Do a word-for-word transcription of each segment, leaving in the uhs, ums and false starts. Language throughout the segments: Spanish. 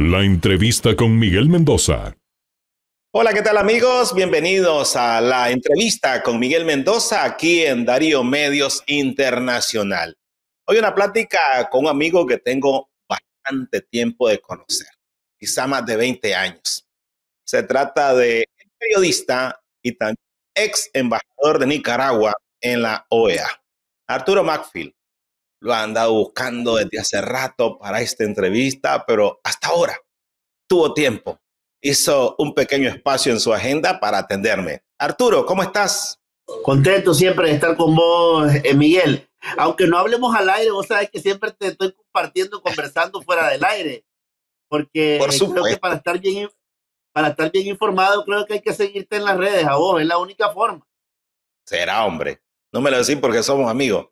La entrevista con Miguel Mendoza. Hola, ¿qué tal amigos? Bienvenidos a la entrevista con Miguel Mendoza aquí en Darío Medios Internacional. Hoy una plática con un amigo que tengo bastante tiempo de conocer, quizá más de veinte años. Se trata de un periodista y también ex embajador de Nicaragua en la O E A, Arturo Macfield. Lo ha andado buscando desde hace rato para esta entrevista, pero hasta ahora tuvo tiempo. Hizo un pequeño espacio en su agenda para atenderme. Arturo, ¿cómo estás? Contento siempre de estar con vos, eh, Miguel. Aunque no hablemos al aire, vos sabés que siempre te estoy compartiendo, conversando fuera del aire. Porque Por creo que para estar bien, para estar bien informado, creo que hay que seguirte en las redes a vos, es la única forma. Será, hombre. No me lo decís porque somos amigos.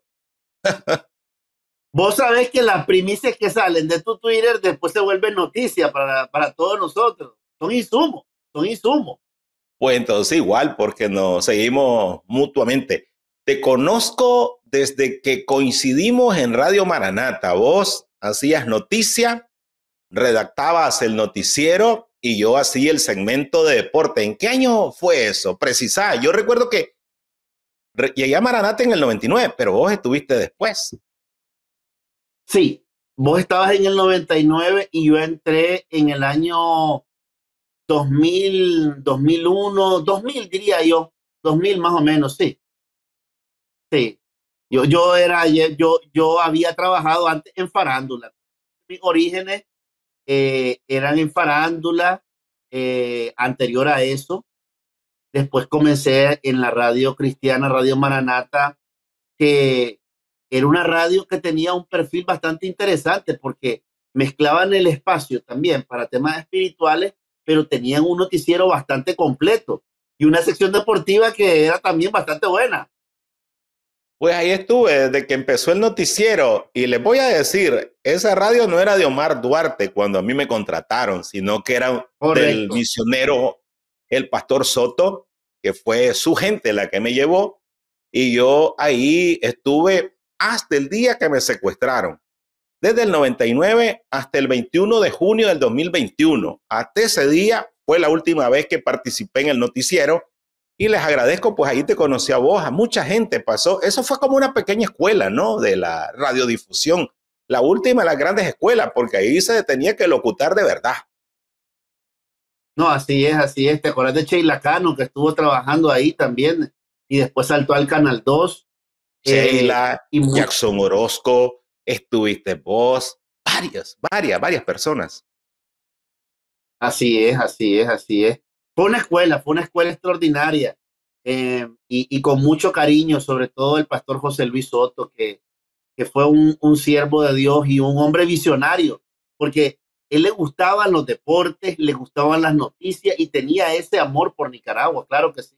Vos sabés que las primicias que salen de tu Twitter después se vuelven noticia para, para todos nosotros. Son insumos, son insumos. Pues entonces igual, porque nos seguimos mutuamente. Te conozco desde que coincidimos en Radio Maranata. Vos hacías noticia, redactabas el noticiero y yo hacía el segmento de deporte. ¿En qué año fue eso? Precisá. Yo recuerdo que llegué a Maranata en el noventa y nueve, pero vos estuviste después. Sí, vos estabas en el noventa y nueve y yo entré en el año dos mil, dos mil uno, dos mil diría yo, dos mil más o menos, sí. Sí. Yo, yo era, yo, yo había trabajado antes en farándula. Mis orígenes eh, eran en farándula, eh, anterior a eso. Después comencé en la radio cristiana, Radio Maranata, que era una radio que tenía un perfil bastante interesante porque mezclaban el espacio también para temas espirituales, pero tenían un noticiero bastante completo y una sección deportiva que era también bastante buena. Pues ahí estuve desde que empezó el noticiero y les voy a decir, esa radio no era de Omar Duarte cuando a mí me contrataron, sino que era Correcto. Del misionero, el pastor Soto, que fue su gente la que me llevó, y yo ahí estuve hasta el día que me secuestraron. Desde el noventa y nueve hasta el veintiuno de junio del dos mil veintiuno. Hasta ese día fue la última vez que participé en el noticiero y les agradezco, pues ahí te conocí a vos, a mucha gente pasó. Eso fue como una pequeña escuela, ¿no? De la radiodifusión. La última de las grandes escuelas, porque ahí se tenía que locutar de verdad. No, así es, así es. ¿Te acuerdas de Sheila Cano, que estuvo trabajando ahí también y después saltó al Canal dos? Sheila, eh, y Jackson Orozco, estuviste vos, varias, varias, varias personas. Así es, así es, así es. Fue una escuela, fue una escuela extraordinaria eh, y, y con mucho cariño, sobre todo el pastor José Luis Soto, que, que fue un, un siervo de Dios y un hombre visionario, porque él le gustaban los deportes, le gustaban las noticias y tenía ese amor por Nicaragua, claro que sí.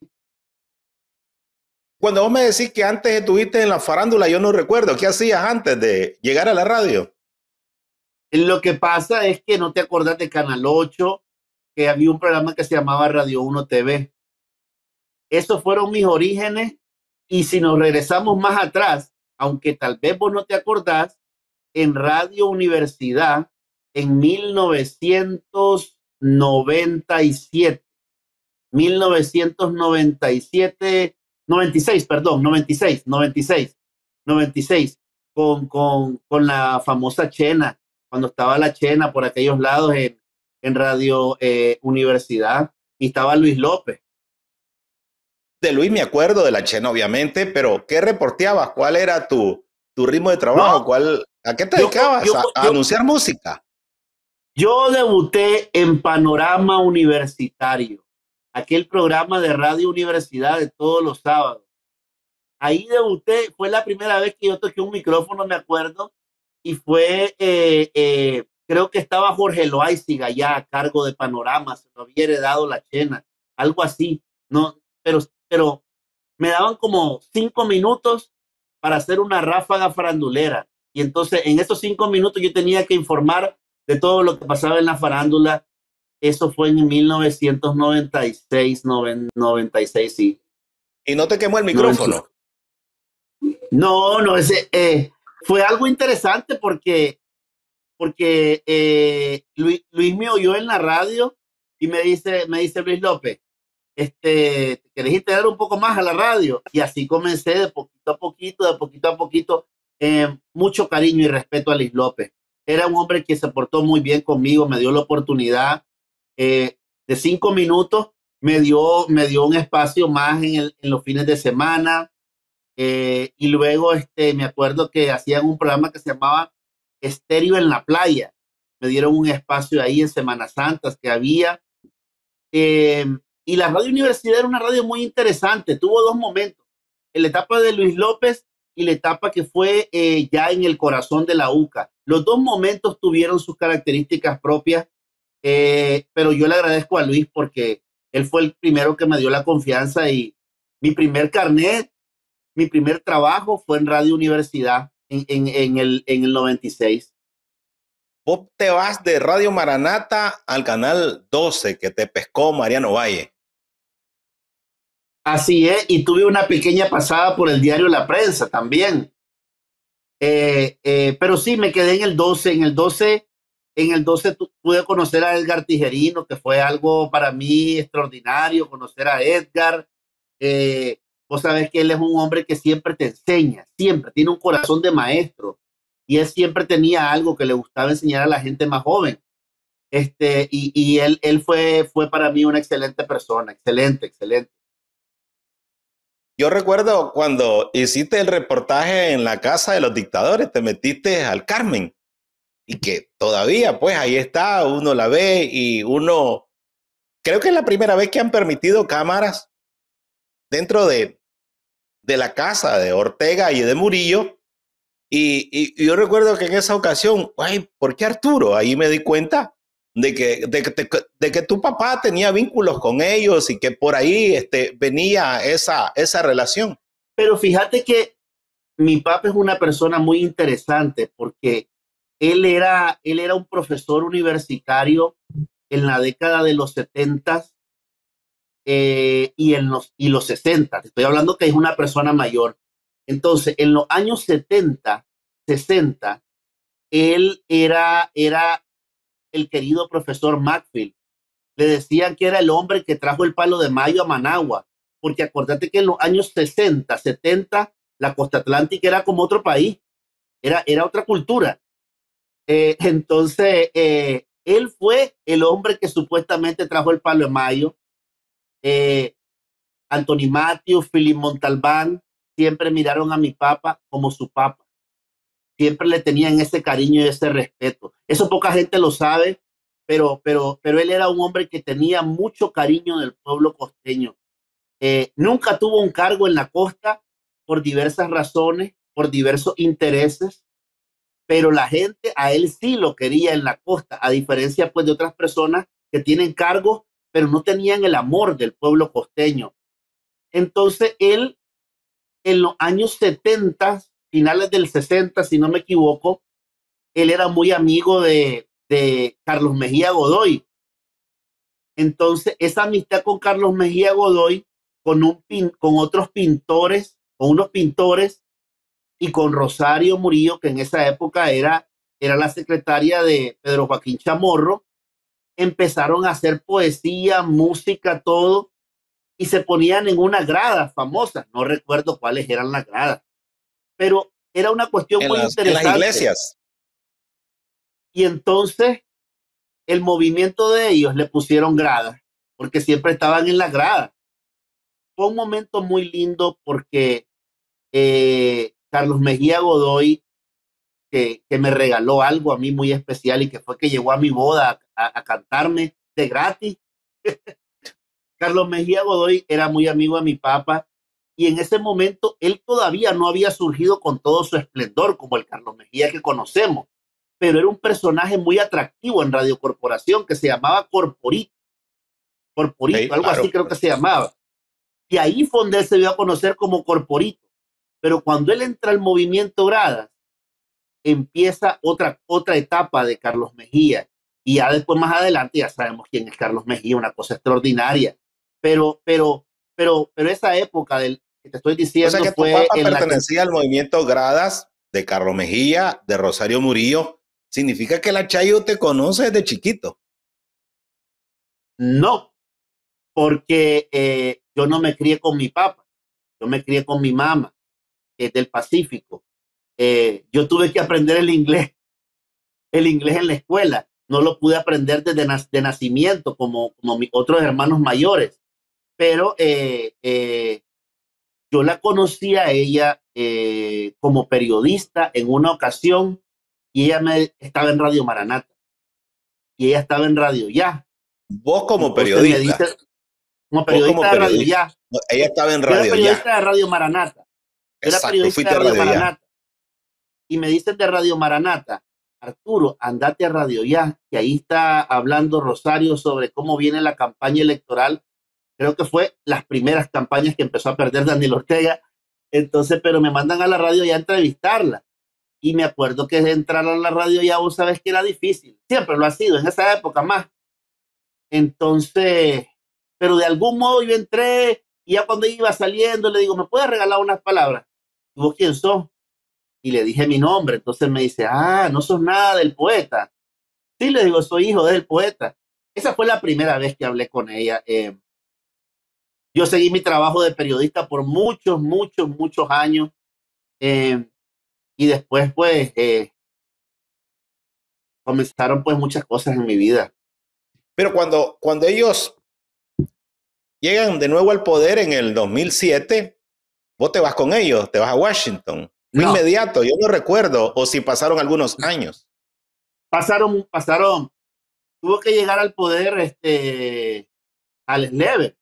Cuando vos me decís que antes estuviste en la farándula, yo no recuerdo. ¿Qué hacías antes de llegar a la radio? Lo que pasa es que no te acordás de Canal ocho, que había un programa que se llamaba Radio uno T V. Esos fueron mis orígenes y si nos regresamos más atrás, aunque tal vez vos no te acordás, en Radio Universidad en mil novecientos noventa y siete, mil novecientos noventa y siete, noventa y seis, perdón, noventa y seis, noventa y seis, noventa y seis, con, con, con la famosa Chena, cuando estaba la Chena por aquellos lados en, en Radio eh, Universidad, y estaba Luis López. De Luis me acuerdo, de la Chena obviamente, pero ¿qué reporteabas? ¿Cuál era tu, tu ritmo de trabajo? No, ¿Cuál, ¿A qué te yo, dedicabas? yo, ¿A, a yo, anunciar música? Yo debuté en Panorama Universitario, aquel programa de Radio Universidad de todos los sábados. Ahí debuté, fue la primera vez que yo toqué un micrófono, me acuerdo, y fue, eh, eh, creo que estaba Jorge Loaiziga ya a cargo de Panorama, se lo había heredado la Chena, algo así, no, pero, pero me daban como cinco minutos para hacer una ráfaga farandulera, y entonces en esos cinco minutos yo tenía que informar de todo lo que pasaba en la farándula. Eso fue en mil novecientos noventa y seis, noventa y seis, sí. ¿Y no te quemó el micrófono? No, no, ese eh, fue algo interesante porque, porque eh, Luis, Luis me oyó en la radio y me dice, me dice Luis López, este, ¿querés integrar un poco más a la radio? Y así comencé de poquito a poquito, de poquito a poquito, eh, mucho cariño y respeto a Luis López. Era un hombre que se portó muy bien conmigo, me dio la oportunidad eh, de cinco minutos, me dio, me dio un espacio más en, el, en los fines de semana. Eh, y luego este, me acuerdo que hacían un programa que se llamaba Estéreo en la Playa. Me dieron un espacio ahí en Semanas Santas que había. Eh, y la radio universidad era una radio muy interesante. Tuvo dos momentos. En la etapa de Luis López y la etapa que fue eh, ya en el corazón de la U C A. Los dos momentos tuvieron sus características propias, eh, pero yo le agradezco a Luis porque él fue el primero que me dio la confianza y mi primer carnet, mi primer trabajo fue en Radio Universidad en, en, en, el, en el noventa y seis. Vos te vas de Radio Maranata al Canal doce que te pescó Mariano Valle. Así es, y tuve una pequeña pasada por el diario La Prensa también. Eh, eh, pero sí, me quedé en el doce. En el doce, en el doce pude conocer a Edgar Tijerino, que fue algo para mí extraordinario, conocer a Edgar. Eh, vos sabés que él es un hombre que siempre te enseña, siempre, tiene un corazón de maestro. Y él siempre tenía algo que le gustaba enseñar a la gente más joven. Este, y y él, él fue, fue para mí una excelente persona, excelente, excelente. Yo recuerdo cuando hiciste el reportaje en la Casa de los Dictadores, te metiste al Carmen y que todavía, pues ahí está, uno la ve y uno, creo que es la primera vez que han permitido cámaras dentro de, de la casa de Ortega y de Murillo. Y, y, y yo recuerdo que en esa ocasión, ay, ¿por qué Arturo? Ahí me di cuenta de que, de, que, de que tu papá tenía vínculos con ellos y que por ahí este, venía esa, esa relación. Pero fíjate que mi papá es una persona muy interesante porque él era, él era un profesor universitario en la década de los setenta eh, y en los, y los sesenta. Estoy hablando que es una persona mayor. Entonces, en los años setenta, sesenta, él era, era el querido profesor Macfield. Le decían que era el hombre que trajo el palo de mayo a Managua, porque acuérdate que en los años sesenta, setenta, la costa atlántica era como otro país, era, era otra cultura. Eh, entonces, eh, él fue el hombre que supuestamente trajo el palo de mayo. Eh, Anthony Matthews, Philip Montalbán, siempre miraron a mi papá como su papá. Siempre le tenían ese cariño y ese respeto. Eso poca gente lo sabe, pero, pero, pero él era un hombre que tenía mucho cariño del pueblo costeño. Eh, nunca tuvo un cargo en la costa por diversas razones, por diversos intereses, pero la gente a él sí lo quería en la costa, a diferencia pues de otras personas que tienen cargos, pero no tenían el amor del pueblo costeño. Entonces él, en los años setenta, finales del sesenta, si no me equivoco, él era muy amigo de, de Carlos Mejía Godoy. Entonces, esa amistad con Carlos Mejía Godoy, con, un pin, con otros pintores, con unos pintores, y con Rosario Murillo, que en esa época era, era la secretaria de Pedro Joaquín Chamorro, empezaron a hacer poesía, música, todo, y se ponían en una grada famosa. No recuerdo cuáles eran las gradas, pero era una cuestión en muy las, interesante. En las iglesias. Y entonces el movimiento de ellos le pusieron gradas, porque siempre estaban en la grada. Fue un momento muy lindo porque eh, Carlos Mejía Godoy, que, que me regaló algo a mí muy especial y que fue que llegó a mi boda a, a, a cantarme de gratis. Carlos Mejía Godoy era muy amigo de mi papá y en ese momento él todavía no había surgido con todo su esplendor como el Carlos Mejía que conocemos, pero era un personaje muy atractivo en Radio Corporación que se llamaba Corporito. Corporito, sí, algo claro, así creo que se llamaba. Y ahí fue donde él se dio a conocer como Corporito. Pero cuando él entra al movimiento Gradas, empieza otra, otra etapa de Carlos Mejía. Y ya después, más adelante, ya sabemos quién es Carlos Mejía, una cosa extraordinaria. Pero, pero, pero, pero esa época del que te estoy diciendo, o sea que fue tu papá en pertenecía la que... al movimiento Gradas de Carlos Mejía, de Rosario Murillo. significa que la Chayo te conoce desde chiquito. No, porque eh, yo no me crié con mi papá, yo me crié con mi mamá, que es del Pacífico. Eh, yo tuve que aprender el inglés, el inglés en la escuela. No lo pude aprender desde na de nacimiento como, como mis otros hermanos mayores, pero eh, eh, yo la conocí a ella eh, como periodista en una ocasión y ella me, estaba en Radio Maranata y ella estaba en Radio Ya. Vos como Entonces me periodista. dice, como Vos periodista como de Radio periodista. Ya. No, ella estaba en Yo era Radio periodista Ya. de Radio Maranata. Yo era Exacto, periodista fuiste de a Radio Radio Ya. Maranata. Y me dicen de Radio Maranata, Arturo, andate a Radio Ya, que ahí está hablando Rosario sobre cómo viene la campaña electoral. Creo que fue las primeras campañas que empezó a perder Daniel Ortega. Entonces, pero me mandan a la Radio Ya a entrevistarla. Y me acuerdo que entrar a la Radio Ya, vos sabes que era difícil. Siempre lo ha sido, en esa época más. Entonces, pero de algún modo yo entré y ya cuando iba saliendo le digo, ¿me puedes regalar unas palabras? ¿Y vos quién sos? Y le dije mi nombre. Entonces me dice, ah, no sos nada del poeta. Sí, le digo, soy hijo del poeta. Esa fue la primera vez que hablé con ella. Eh, yo seguí mi trabajo de periodista por muchos, muchos, muchos años. Eh, y después, pues, eh, comenzaron pues muchas cosas en mi vida. Pero cuando, cuando ellos llegan de nuevo al poder en el dos mil siete, vos te vas con ellos, te vas a Washington. Fue No. inmediato, yo no recuerdo, o si pasaron algunos años. Pasaron, pasaron, tuvo que llegar al poder este, al Slever.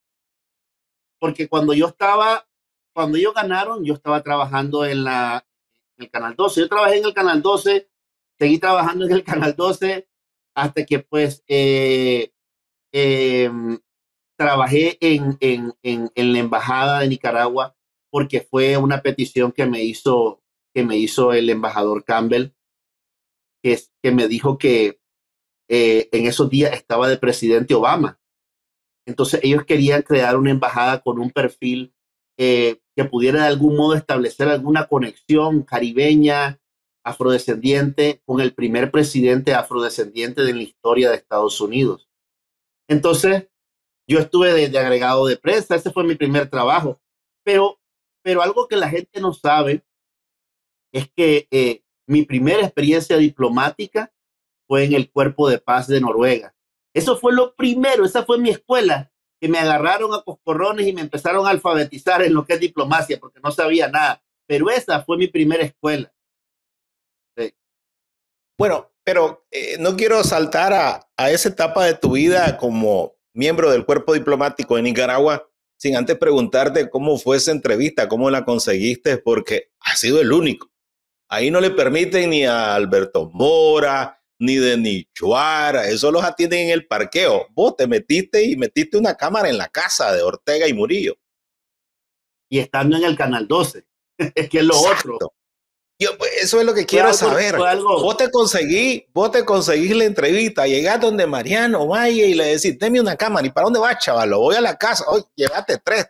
Porque cuando yo estaba, cuando ellos ganaron, yo estaba trabajando en, la, en el Canal doce. Yo trabajé en el Canal doce, seguí trabajando en el Canal doce hasta que pues eh, eh, trabajé en, en, en, en la Embajada de Nicaragua porque fue una petición que me hizo, que me hizo el embajador Campbell, que, que me dijo que eh, en esos días estaba de presidente Obama. Entonces ellos querían crear una embajada con un perfil eh, que pudiera de algún modo establecer alguna conexión caribeña, afrodescendiente, con el primer presidente afrodescendiente de la historia de Estados Unidos. Entonces yo estuve de, de agregado de prensa, ese fue mi primer trabajo. Pero, pero algo que la gente no sabe es que eh, mi primera experiencia diplomática fue en el Cuerpo de Paz de Noruega. Eso fue lo primero, esa fue mi escuela, que me agarraron a coscorrones y me empezaron a alfabetizar en lo que es diplomacia, porque no sabía nada. Pero esa fue mi primera escuela. Sí. Bueno, pero eh, no quiero saltar a, a esa etapa de tu vida como miembro del cuerpo diplomático de Nicaragua sin antes preguntarte cómo fue esa entrevista, cómo la conseguiste, porque has sido el único. Ahí no le permiten ni a Alberto Mora, ni de Nichuara, eso los atienden en el parqueo. Vos te metiste y metiste una cámara en la casa de Ortega y Murillo. Y estando en el Canal doce, es que es lo Exacto. otro. Yo, pues, eso es lo que quiero algo, saber. algo. Vos te conseguí, vos te conseguís la entrevista, llegás donde Mariano Valle y le decís, deme una cámara. ¿Y para dónde vas, chaval? Voy a la casa. Oye, llévate tres.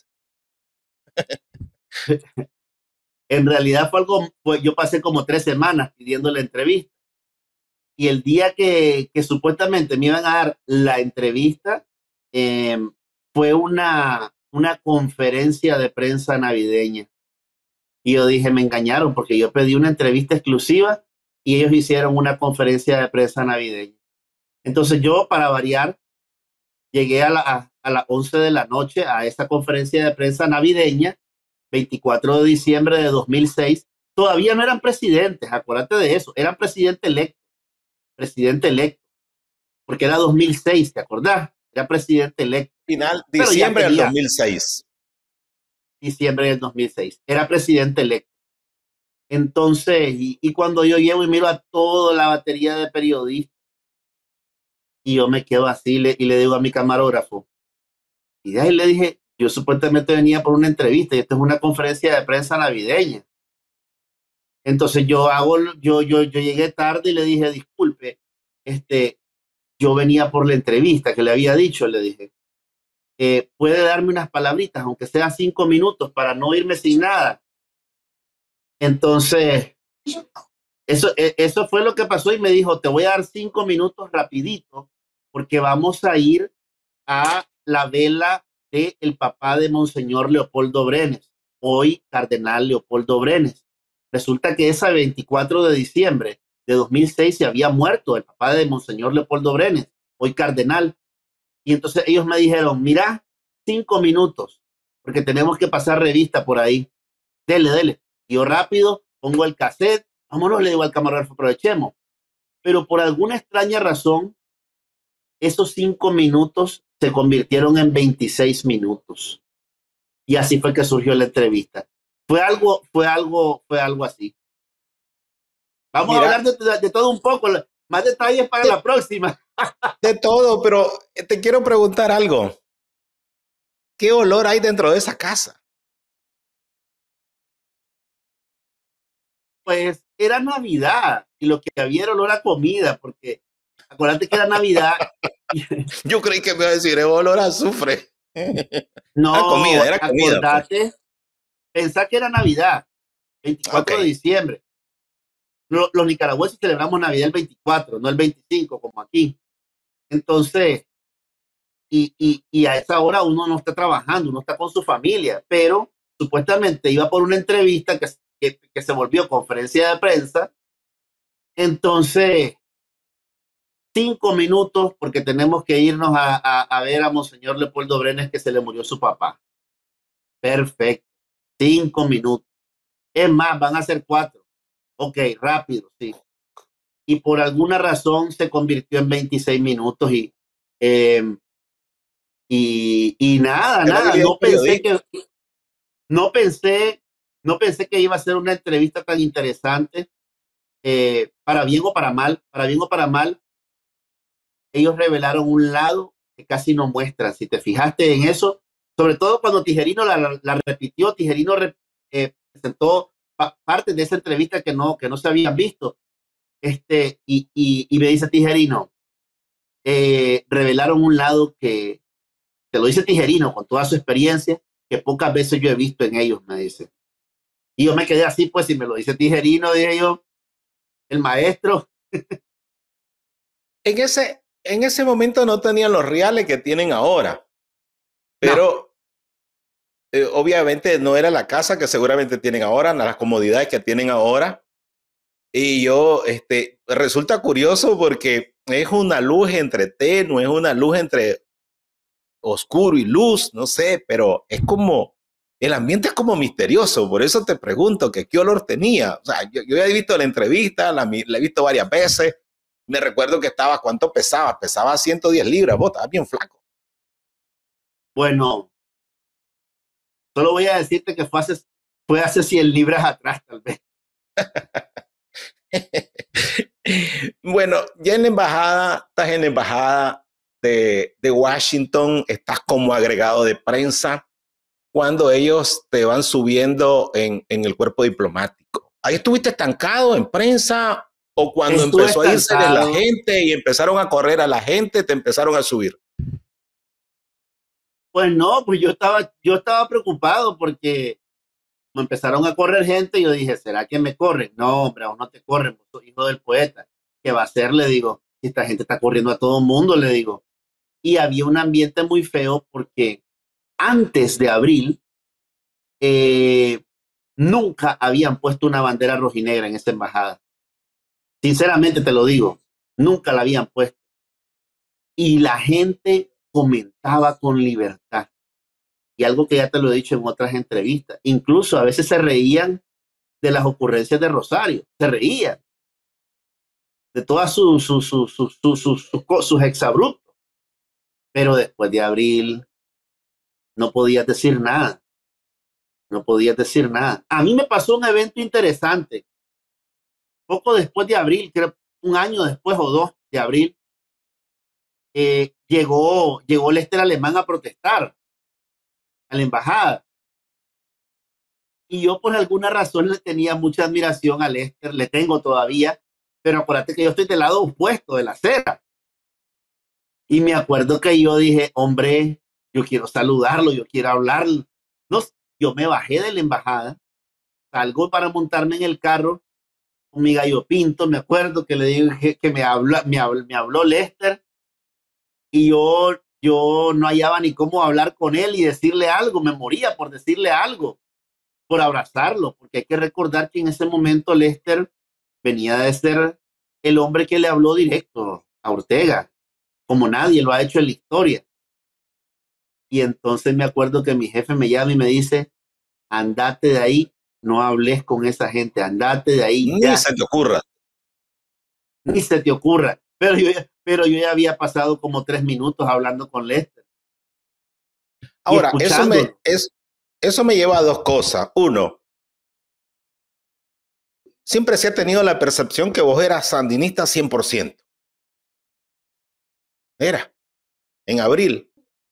En realidad fue algo, pues yo pasé como tres semanas pidiendo la entrevista. Y el día que, que supuestamente me iban a dar la entrevista, eh, fue una, una conferencia de prensa navideña. Y yo dije, me engañaron porque yo pedí una entrevista exclusiva y ellos hicieron una conferencia de prensa navideña. Entonces yo, para variar, llegué a, la, a, a las once de la noche a esta conferencia de prensa navideña, veinticuatro de diciembre de dos mil seis. Todavía no eran presidentes, acuérdate de eso, eran presidente electo, presidente electo, porque era dos mil seis, ¿te acordás? Era presidente electo. Final, diciembre del dos mil seis. Diciembre del dos mil seis. Era presidente electo. Entonces, y, y cuando yo llego y miro a toda la batería de periodistas, y yo me quedo así le, y le digo a mi camarógrafo, y de ahí le dije, yo supuestamente venía por una entrevista y esto es una conferencia de prensa navideña. Entonces yo hago, yo, yo, yo llegué tarde y le dije, disculpe, este, yo venía por la entrevista que le había dicho, le dije, eh, puede darme unas palabritas, aunque sea cinco minutos, para no irme sin nada. Entonces, Eso, e- eso fue lo que pasó y me dijo, te voy a dar cinco minutos rapidito porque vamos a ir a la vela del el papá de Monseñor Leopoldo Brenes, hoy Cardenal Leopoldo Brenes. Resulta que ese veinticuatro de diciembre de dos mil seis se había muerto el papá de Monseñor Leopoldo Brenes, hoy Cardenal. Y entonces ellos me dijeron, mira, cinco minutos, porque tenemos que pasar revista por ahí. Dele, dele. Y yo rápido pongo el cassette, vámonos, le digo al camarógrafo, aprovechemos. Pero por alguna extraña razón, esos cinco minutos se convirtieron en veintiséis minutos. Y así fue que surgió la entrevista. Fue algo, fue algo, fue algo así. Vamos a Mira, hablar de, de, de todo un poco, más detalles para de, la próxima. de todo, pero te quiero preguntar algo. ¿Qué olor hay dentro de esa casa? Pues era Navidad y lo que había era olor a comida, porque acuérdate que era Navidad. Yo creí que me iba a decir, es olor a azufre. Era No, comida, era comida, pues. acordate, pensá que era Navidad, Ok. veinticuatro de diciembre. Los, los nicaragüenses celebramos Navidad el veinticuatro, no el veinticinco como aquí. Entonces, y, y, y a esa hora uno no está trabajando, uno está con su familia, pero supuestamente iba por una entrevista que, que, que se volvió conferencia de prensa. Entonces, cinco minutos porque tenemos que irnos a, a, a ver a Monseñor Leopoldo Brenes que se le murió su papá. Perfecto. Cinco minutos. Es más, van a ser cuatro. Ok, rápido, sí. Y por alguna razón se convirtió en veintiséis minutos y, eh, y, y nada, Es la nada. habilidad del No pensé periodista. que, no pensé, no pensé que iba a ser una entrevista tan interesante, eh, para bien o para mal, para bien o para mal. Ellos revelaron un lado que casi no muestran. Si te fijaste en eso, sobre todo cuando Tijerino la, la, la repitió, Tijerino re, eh, presentó pa, parte de esa entrevista que no, que no se habían visto. Este, y, y, y me dice Tijerino, eh, revelaron un lado que, te lo dice Tijerino con toda su experiencia, que pocas veces yo he visto en ellos, me dice. Y yo me quedé así, pues si me lo dice Tijerino, dije yo, el maestro. En ese, en ese momento no tenían los reales que tienen ahora, No, pero eh, obviamente no era la casa que seguramente tienen ahora, las comodidades que tienen ahora. Y yo, este, resulta curioso porque es una luz entre tenue, es una luz entre oscuro y luz, no sé, pero es como, el ambiente es como misterioso, por eso te pregunto que qué olor tenía. O sea, yo, yo ya he visto la entrevista, la, la he visto varias veces, me recuerdo que estaba, ¿cuánto pesaba? Pesaba ciento diez libras, vos estabas bien flaco. bueno, solo voy a decirte que fue hace, fue hace cien libras atrás, tal vez. Bueno, ya en la embajada, estás en la embajada de, de Washington, estás como agregado de prensa cuando ellos te van subiendo en, en el cuerpo diplomático. ¿Ahí estuviste estancado en prensa o cuando Estuve empezó a irse de la estancado. gente y empezaron a correr a la gente, te empezaron a subir? Pues no, pues yo estaba, yo estaba preocupado porque me empezaron a correr gente y yo dije, ¿será que me corren? No, hombre, aún no te corren, vos sos hijo del poeta. ¿Qué va a hacer? Le digo, si esta gente está corriendo a todo el mundo, le digo. Y había un ambiente muy feo porque antes de abril, eh, nunca habían puesto una bandera rojinegra en esa embajada. Sinceramente te lo digo, nunca la habían puesto. Y la gente comentaba con libertad. Y algo que ya te lo he dicho en otras entrevistas. Incluso a veces se reían de las ocurrencias de Rosario. Se reían de todas sus, sus, sus, sus, sus, sus, sus, sus exabruptos. Pero después de abril no podías decir nada. No podías decir nada. A mí me pasó un evento interesante. Poco después de abril, creo un año después o dos de abril, eh, llegó, llegó Lester Alemán a protestar a la embajada. Y yo por alguna razón le tenía mucha admiración a Lester, le tengo todavía, pero acuérdate que yo estoy del lado opuesto de la acera. Y me acuerdo que yo dije, hombre, yo quiero saludarlo, yo quiero hablar. No, yo me bajé de la embajada, salgo para montarme en el carro, con mi gallo pinto, me acuerdo que le dije que me habló, me habló, me habló Lester y yo, yo no hallaba ni cómo hablar con él y decirle algo, me moría por decirle algo, por abrazarlo, porque hay que recordar que en ese momento Lester venía de ser el hombre que le habló directo a Ortega, como nadie lo ha hecho en la historia. Y entonces me acuerdo que mi jefe me llama y me dice, andate de ahí, no hables con esa gente, andate de ahí Ni ya. se te ocurra. Ni se te ocurra. Pero yo, pero yo ya había pasado como tres minutos hablando con Lester. Ahora, eso me, es, eso me lleva a dos cosas. Uno, siempre se ha tenido la percepción que vos eras sandinista cien por ciento. Era, en abril.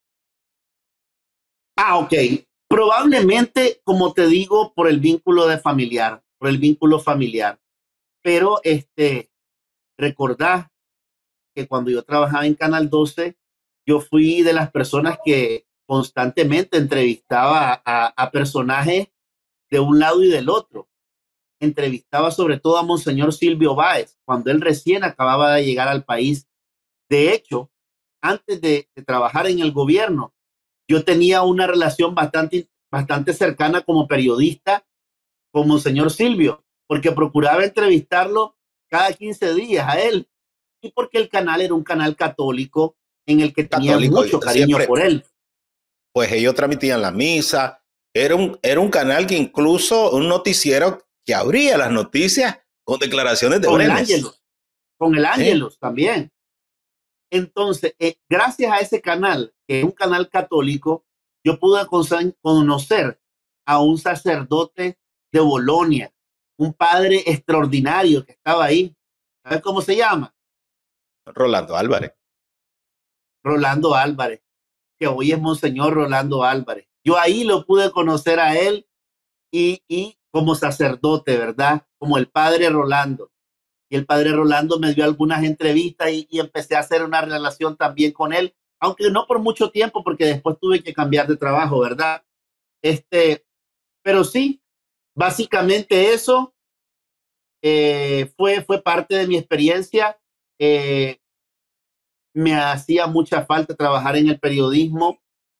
Ah, ok. Probablemente, como te digo, por el vínculo de familiar, por el vínculo familiar. Pero este, recordá que cuando yo trabajaba en Canal doce, yo fui de las personas que constantemente entrevistaba a, a personajes de un lado y del otro. Entrevistaba sobre todo a Monseñor Silvio Báez, cuando él recién acababa de llegar al país. De hecho, antes de, de trabajar en el gobierno, yo tenía una relación bastante, bastante cercana como periodista con Monseñor Silvio, porque procuraba entrevistarlo cada quince días a él, y porque el canal era un canal católico en el que tenía Católico, mucho cariño siempre, por él. Pues ellos transmitían la misa, era un, era un canal que incluso, un noticiero que abría las noticias con declaraciones de Con el Brenes. Ángelus, con el ¿Eh? Ángelus también. Entonces, eh, gracias a ese canal, que es un canal católico, yo pude conocer a un sacerdote de Bolonia, un padre extraordinario que estaba ahí. ¿Sabes cómo se llama? Rolando Álvarez. Rolando Álvarez, que hoy es Monseñor Rolando Álvarez. Yo ahí lo pude conocer a él y, y como sacerdote, ¿verdad? Como el padre Rolando. Y el padre Rolando me dio algunas entrevistas y, y empecé a hacer una relación también con él, aunque no por mucho tiempo, porque después tuve que cambiar de trabajo, ¿verdad? Este, pero sí, básicamente eso eh, fue, fue parte de mi experiencia. Eh, me hacía mucha falta trabajar en el periodismo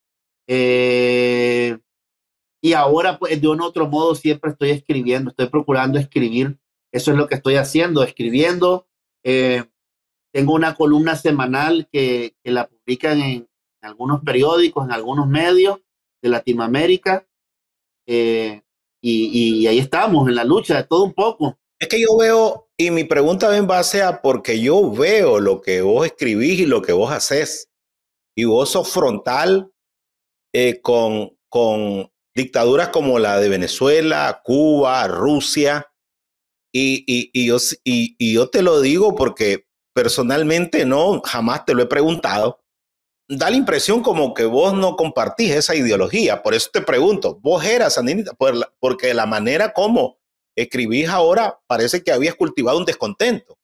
eh, y ahora, pues, de un otro modo siempre estoy escribiendo, estoy procurando escribir. Eso es lo que estoy haciendo, escribiendo. Eh, Tengo una columna semanal que, que la publican en algunos periódicos, en algunos medios de Latinoamérica. Eh, y, y ahí estamos, en la lucha de todo un poco. Es que yo veo, y mi pregunta va en base a porque yo veo lo que vos escribís y lo que vos haces. Y vos sos frontal eh, con, con dictaduras como la de Venezuela, Cuba, Rusia. Y, y, y, yo, y, y yo te lo digo porque personalmente no, jamás te lo he preguntado. Da la impresión como que vos no compartís esa ideología. Por eso te pregunto, vos eras sandinista, por la, porque la manera como escribís ahora parece que habías cultivado un descontento.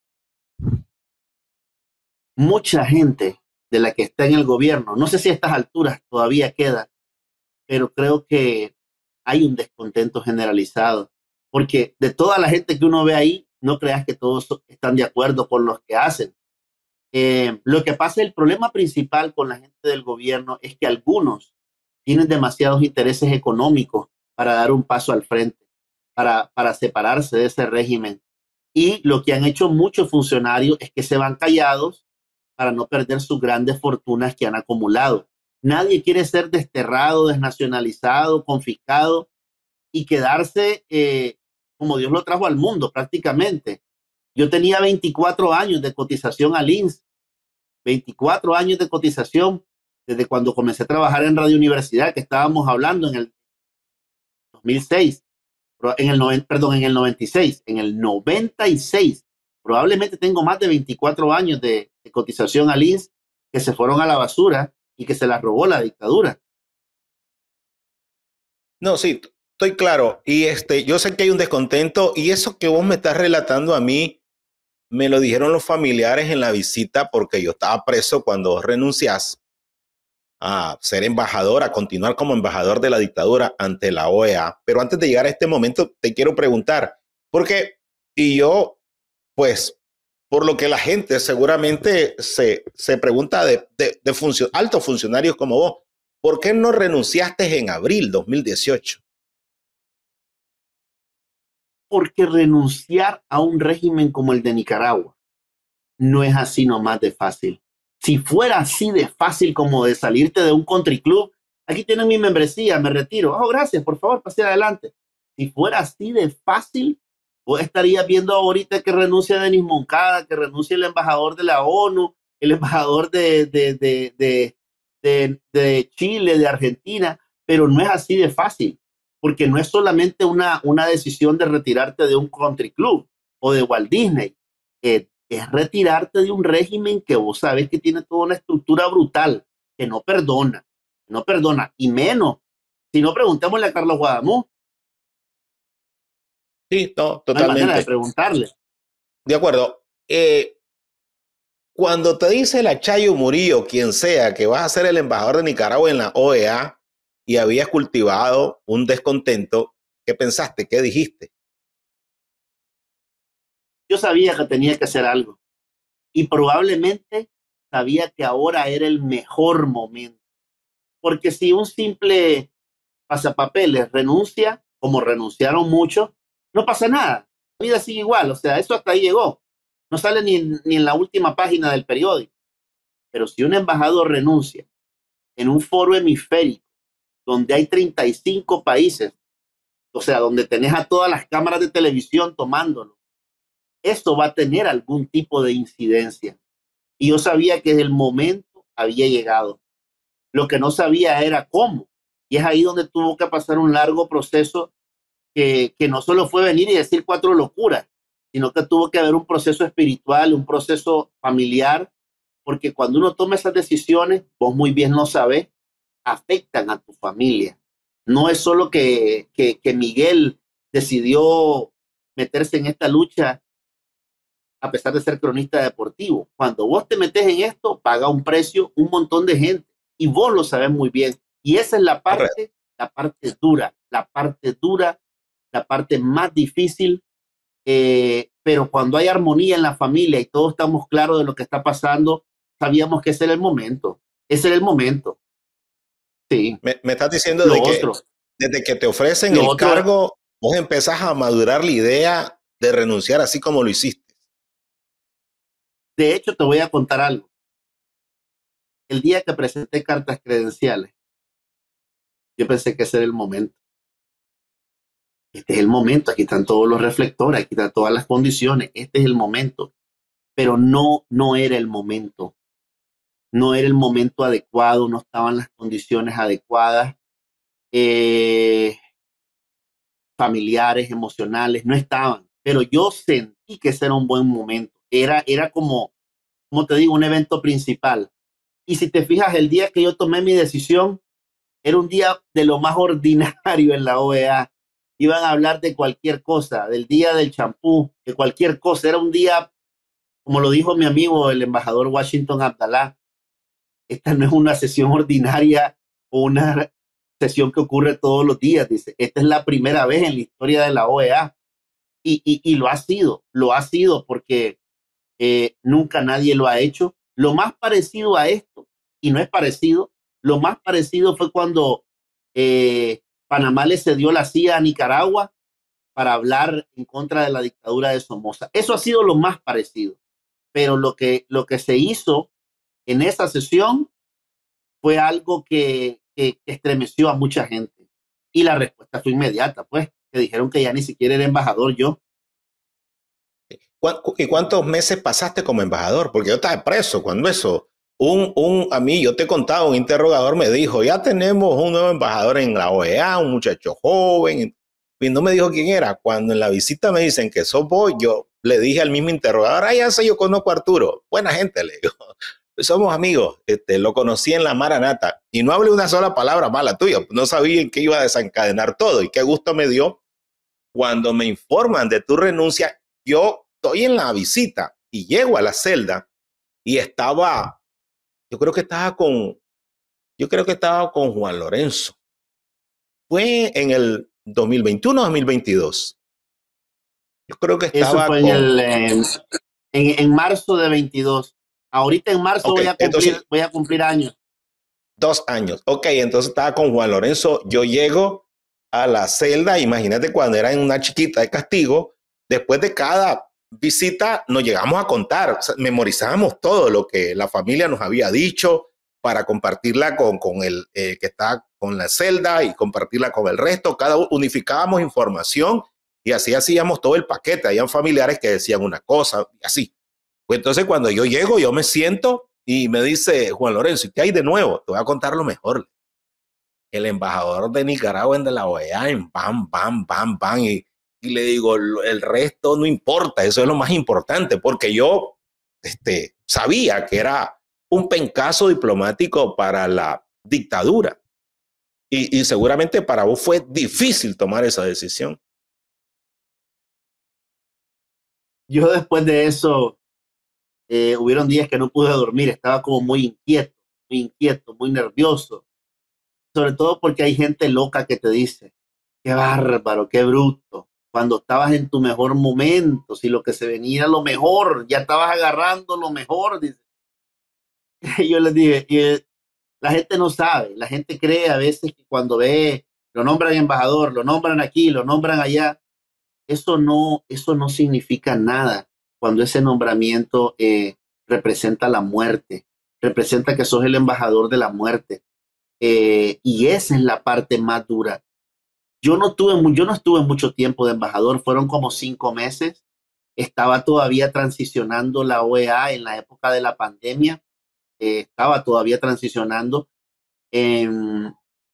Mucha gente de la que está en el gobierno, no sé si a estas alturas todavía queda, pero creo que hay un descontento generalizado, porque de toda la gente que uno ve ahí, no creas que todos están de acuerdo con los que hacen. Eh, lo que pasa, el problema principal con la gente del gobierno es que algunos tienen demasiados intereses económicos para dar un paso al frente, para, para separarse de ese régimen. Y lo que han hecho muchos funcionarios es que se van callados para no perder sus grandes fortunas que han acumulado. Nadie quiere ser desterrado, desnacionalizado, confiscado y quedarse eh, como Dios lo trajo al mundo prácticamente. Yo tenía veinticuatro años de cotización al I N S, veinticuatro años de cotización desde cuando comencé a trabajar en Radio Universidad, que estábamos hablando en el dos mil seis, en el noventa, perdón, en el noventa y seis, en el noventa y seis, probablemente tengo más de veinticuatro años de, de cotización al I N S que se fueron a la basura y que se las robó la dictadura. No, sí, estoy claro. Y este, yo sé que hay un descontento y eso que vos me estás relatando a mí, me lo dijeron los familiares en la visita porque yo estaba preso cuando renunciás a ser embajador, a continuar como embajador de la dictadura ante la O E A. Pero antes de llegar a este momento, te quiero preguntar, porque Y yo, pues, por lo que la gente seguramente se, se pregunta de, de, de funcio altos funcionarios como vos, ¿por qué no renunciaste en abril dos mil dieciocho? Porque renunciar a un régimen como el de Nicaragua no es así nomás de fácil. Si fuera así de fácil como de salirte de un country club, aquí tienen mi membresía, me retiro. Oh, gracias, por favor, pase adelante. Si fuera así de fácil, vos estarías viendo ahorita que renuncia Denis Moncada, que renuncia el embajador de la ONU, el embajador de, de, de, de, de, de Chile, de Argentina, pero no es así de fácil, porque no es solamente una, una decisión de retirarte de un country club o de Walt Disney. Eh, es retirarte de un régimen que vos sabés que tiene toda una estructura brutal, que no perdona, no perdona, y menos, si no preguntémosle a Carlos Guadamuz, Sí, no, no hay manera de totalmente. preguntarle. De acuerdo. Eh, cuando te dice la Chayo Murillo, quien sea, que vas a ser el embajador de Nicaragua en la O E A y habías cultivado un descontento, ¿qué pensaste? ¿Qué dijiste? Yo sabía que tenía que hacer algo y probablemente sabía que ahora era el mejor momento, porque si un simple pasapapeles renuncia, como renunciaron muchos, no pasa nada. La vida sigue igual, o sea, eso hasta ahí llegó. No sale ni en, ni en la última página del periódico. Pero si un embajador renuncia en un foro hemisférico donde hay treinta y cinco países, o sea, donde tenés a todas las cámaras de televisión tomándolo, eso va a tener algún tipo de incidencia. Y yo sabía que el momento había llegado. Lo que no sabía era cómo. Y es ahí donde tuvo que pasar un largo proceso que, que no solo fue venir y decir cuatro locuras, sino que tuvo que haber un proceso espiritual, un proceso familiar, porque cuando uno toma esas decisiones, vos muy bien lo sabés, afectan a tu familia. No es solo que, que, que Miguel decidió meterse en esta lucha a pesar de ser cronista deportivo. Cuando vos te metes en esto, paga un precio un montón de gente y vos lo sabes muy bien. Y esa es la Correcto. parte, la parte dura, la parte dura, la parte más difícil. Eh, pero cuando hay armonía en la familia y todos estamos claros de lo que está pasando, sabíamos que ese era el momento. Ese era el momento. Sí. Me, me estás diciendo Lo de que otro, desde que te ofrecen lo el otro, cargo, vos empezás a madurar la idea de renunciar así como lo hiciste. de hecho, te voy a contar algo. El día que presenté cartas credenciales, yo pensé que ese era el momento. Este es el momento, aquí están todos los reflectores, aquí están todas las condiciones, este es el momento, pero no, no era el momento, no era el momento adecuado, no estaban las condiciones adecuadas, eh, familiares, emocionales, no estaban, pero yo sentí que ese era un buen momento, era, era como, como te digo, un evento principal. Y si te fijas, el día que yo tomé mi decisión, era un día de lo más ordinario en la O E A. Iban a hablar de cualquier cosa, del día del champú, de cualquier cosa. Era un día, como lo dijo mi amigo, el embajador Washington Abdalá, esta no es una sesión ordinaria o una sesión que ocurre todos los días. Dice, esta es la primera vez en la historia de la O E A. Y, y, y lo ha sido, lo ha sido porque eh, nunca nadie lo ha hecho. Lo más parecido a esto, y no es parecido, lo más parecido fue cuando eh, Panamá le cedió la C I A a Nicaragua para hablar en contra de la dictadura de Somoza. Eso ha sido lo más parecido. Pero lo que, lo que se hizo en esa sesión fue algo que, que estremeció a mucha gente. Y la respuesta fue inmediata, pues, que dijeron que ya ni siquiera era embajador yo. ¿Y cuántos meses pasaste como embajador? Porque yo estaba preso cuando eso. Un, un, a mí, yo te contaba, un interrogador me dijo, ya tenemos un nuevo embajador en la O E A, un muchacho joven. Y no me dijo quién era. Cuando en la visita me dicen que sos vos, yo le dije al mismo interrogador, ah, ya sé, yo conozco a Arturo. Buena gente, le digo. Somos amigos. Este, lo conocí en la Maranata. Y no hablé una sola palabra mala tuya. No sabía en qué iba a desencadenar todo. Y qué gusto me dio cuando me informan de tu renuncia. Yo estoy en la visita y llego a la celda y estaba, yo creo que estaba con, yo creo que estaba con Juan Lorenzo. Fue en el dos mil veintiuno, dos mil veintidós. Yo creo que Eso estaba fue en con... el eh, en, en marzo de veintidós. Ahorita en marzo Ok, voy a cumplir, entonces, voy a cumplir años. dos años. Ok, entonces estaba con Juan Lorenzo. Yo llego a la celda, imagínate cuando era en una chiquita de castigo, después de cada visita nos llegamos a contar, o sea, memorizábamos todo lo que la familia nos había dicho para compartirla con, con el eh, que está con la celda y compartirla con el resto. Cada uno unificábamos información y así hacíamos todo el paquete. Habían familiares que decían una cosa y así. Pues entonces cuando yo llego, yo me siento y me dice Juan Lorenzo, ¿y qué hay de nuevo? Te voy a contar lo mejor. El embajador de Nicaragua en de la O E A, en bam, bam, bam, bam. Y, y le digo, el resto no importa, eso es lo más importante, porque yo este, sabía que era un pencazo diplomático para la dictadura. Y, y seguramente para vos fue difícil tomar esa decisión. Yo después de eso, eh, hubieron días que no pude dormir, estaba como muy inquieto, muy inquieto, muy nervioso, sobre todo porque hay gente loca que te dice, qué bárbaro, qué bruto, cuando estabas en tu mejor momento, si lo que se venía era lo mejor, ya estabas agarrando lo mejor, dice. Y yo les dije, y, eh, la gente no sabe, la gente cree a veces que cuando ve, lo nombran embajador, lo nombran aquí, lo nombran allá, eso no, eso no significa nada cuando ese nombramiento eh, representa la muerte, representa que sos el embajador de la muerte. Eh, y esa es la parte más dura. Yo no, tuve, yo no estuve mucho tiempo de embajador, fueron como cinco meses. Estaba todavía transicionando la O E A en la época de la pandemia. Eh, estaba todavía transicionando. En,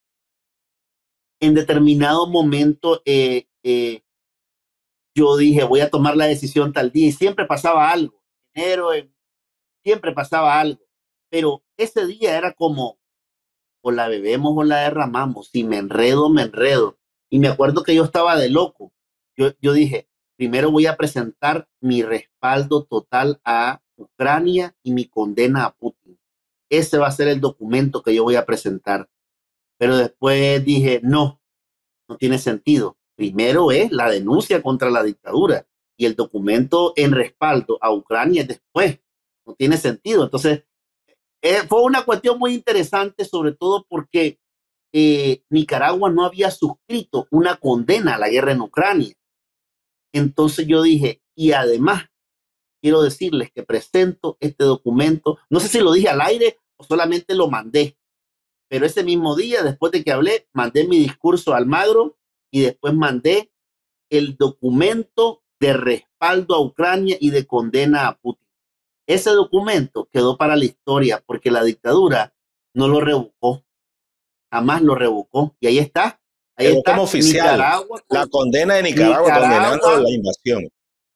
en determinado momento, eh, eh, yo dije, voy a tomar la decisión tal día y siempre pasaba algo. En enero, en, siempre pasaba algo. Pero ese día era como, o la bebemos o la derramamos. Si me enredo, me enredo. Y me acuerdo que yo estaba de loco. Yo, yo dije, primero voy a presentar mi respaldo total a Ucrania y mi condena a Putin. Ese va a ser el documento que yo voy a presentar. Pero después dije, no, no tiene sentido. Primero es la denuncia contra la dictadura y el documento en respaldo a Ucrania es después. No tiene sentido. Entonces, eh, fue una cuestión muy interesante, sobre todo porque eh, Nicaragua no había suscrito una condena a la guerra en Ucrania. Entonces yo dije, y además quiero decirles que presento este documento, no sé si lo dije al aire o solamente lo mandé, pero ese mismo día, después de que hablé, mandé mi discurso a Almagro y después mandé el documento de respaldo a Ucrania y de condena a Putin. Ese documento quedó para la historia porque la dictadura no lo revocó, jamás lo revocó. Y ahí está, ahí Quedó como está oficial Nicaragua, la condena de Nicaragua condenando Nicaragua. la invasión.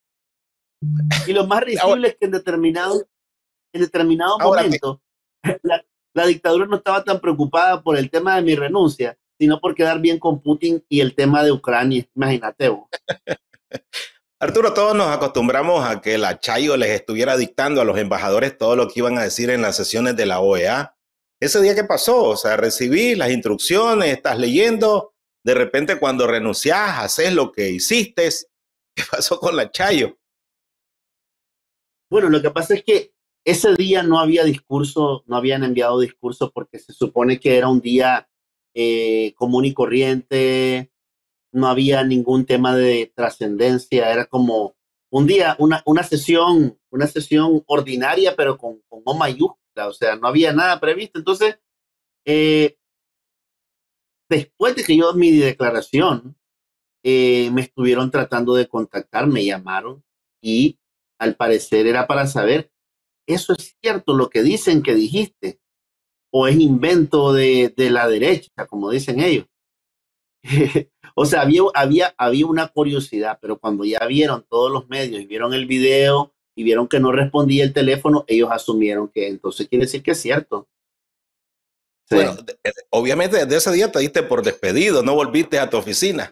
Y lo más Ahora, risible es que en determinado, en determinado ahora te, momento la, la dictadura no estaba tan preocupada por el tema de mi renuncia, sino por quedar bien con Putin y el tema de Ucrania. Imagínate vos. Arturo, todos nos acostumbramos a que la Chayo les estuviera dictando a los embajadores todo lo que iban a decir en las sesiones de la O E A. Ese día que pasó, o sea, recibí las instrucciones, estás leyendo, de repente cuando renunciás, haces lo que hiciste. ¿Qué pasó con la Chayo? Bueno, lo que pasa es que ese día no había discurso, no habían enviado discurso porque se supone que era un día eh, común y corriente, no había ningún tema de trascendencia, era como un día, una, una sesión, una sesión ordinaria, pero con, con O mayúscula, o sea, no había nada previsto. Entonces, eh, después de que yo mi declaración, eh, me estuvieron tratando de contactar, me llamaron y al parecer era para saber, ¿eso es cierto lo que dicen que dijiste? ¿O es invento de, de la derecha, como dicen ellos? O sea, había, había, había una curiosidad, pero cuando ya vieron todos los medios y vieron el video y vieron que no respondía el teléfono, ellos asumieron que entonces quiere decir que es cierto. Bueno, Sí. obviamente desde ese día te diste por despedido, no volviste a tu oficina.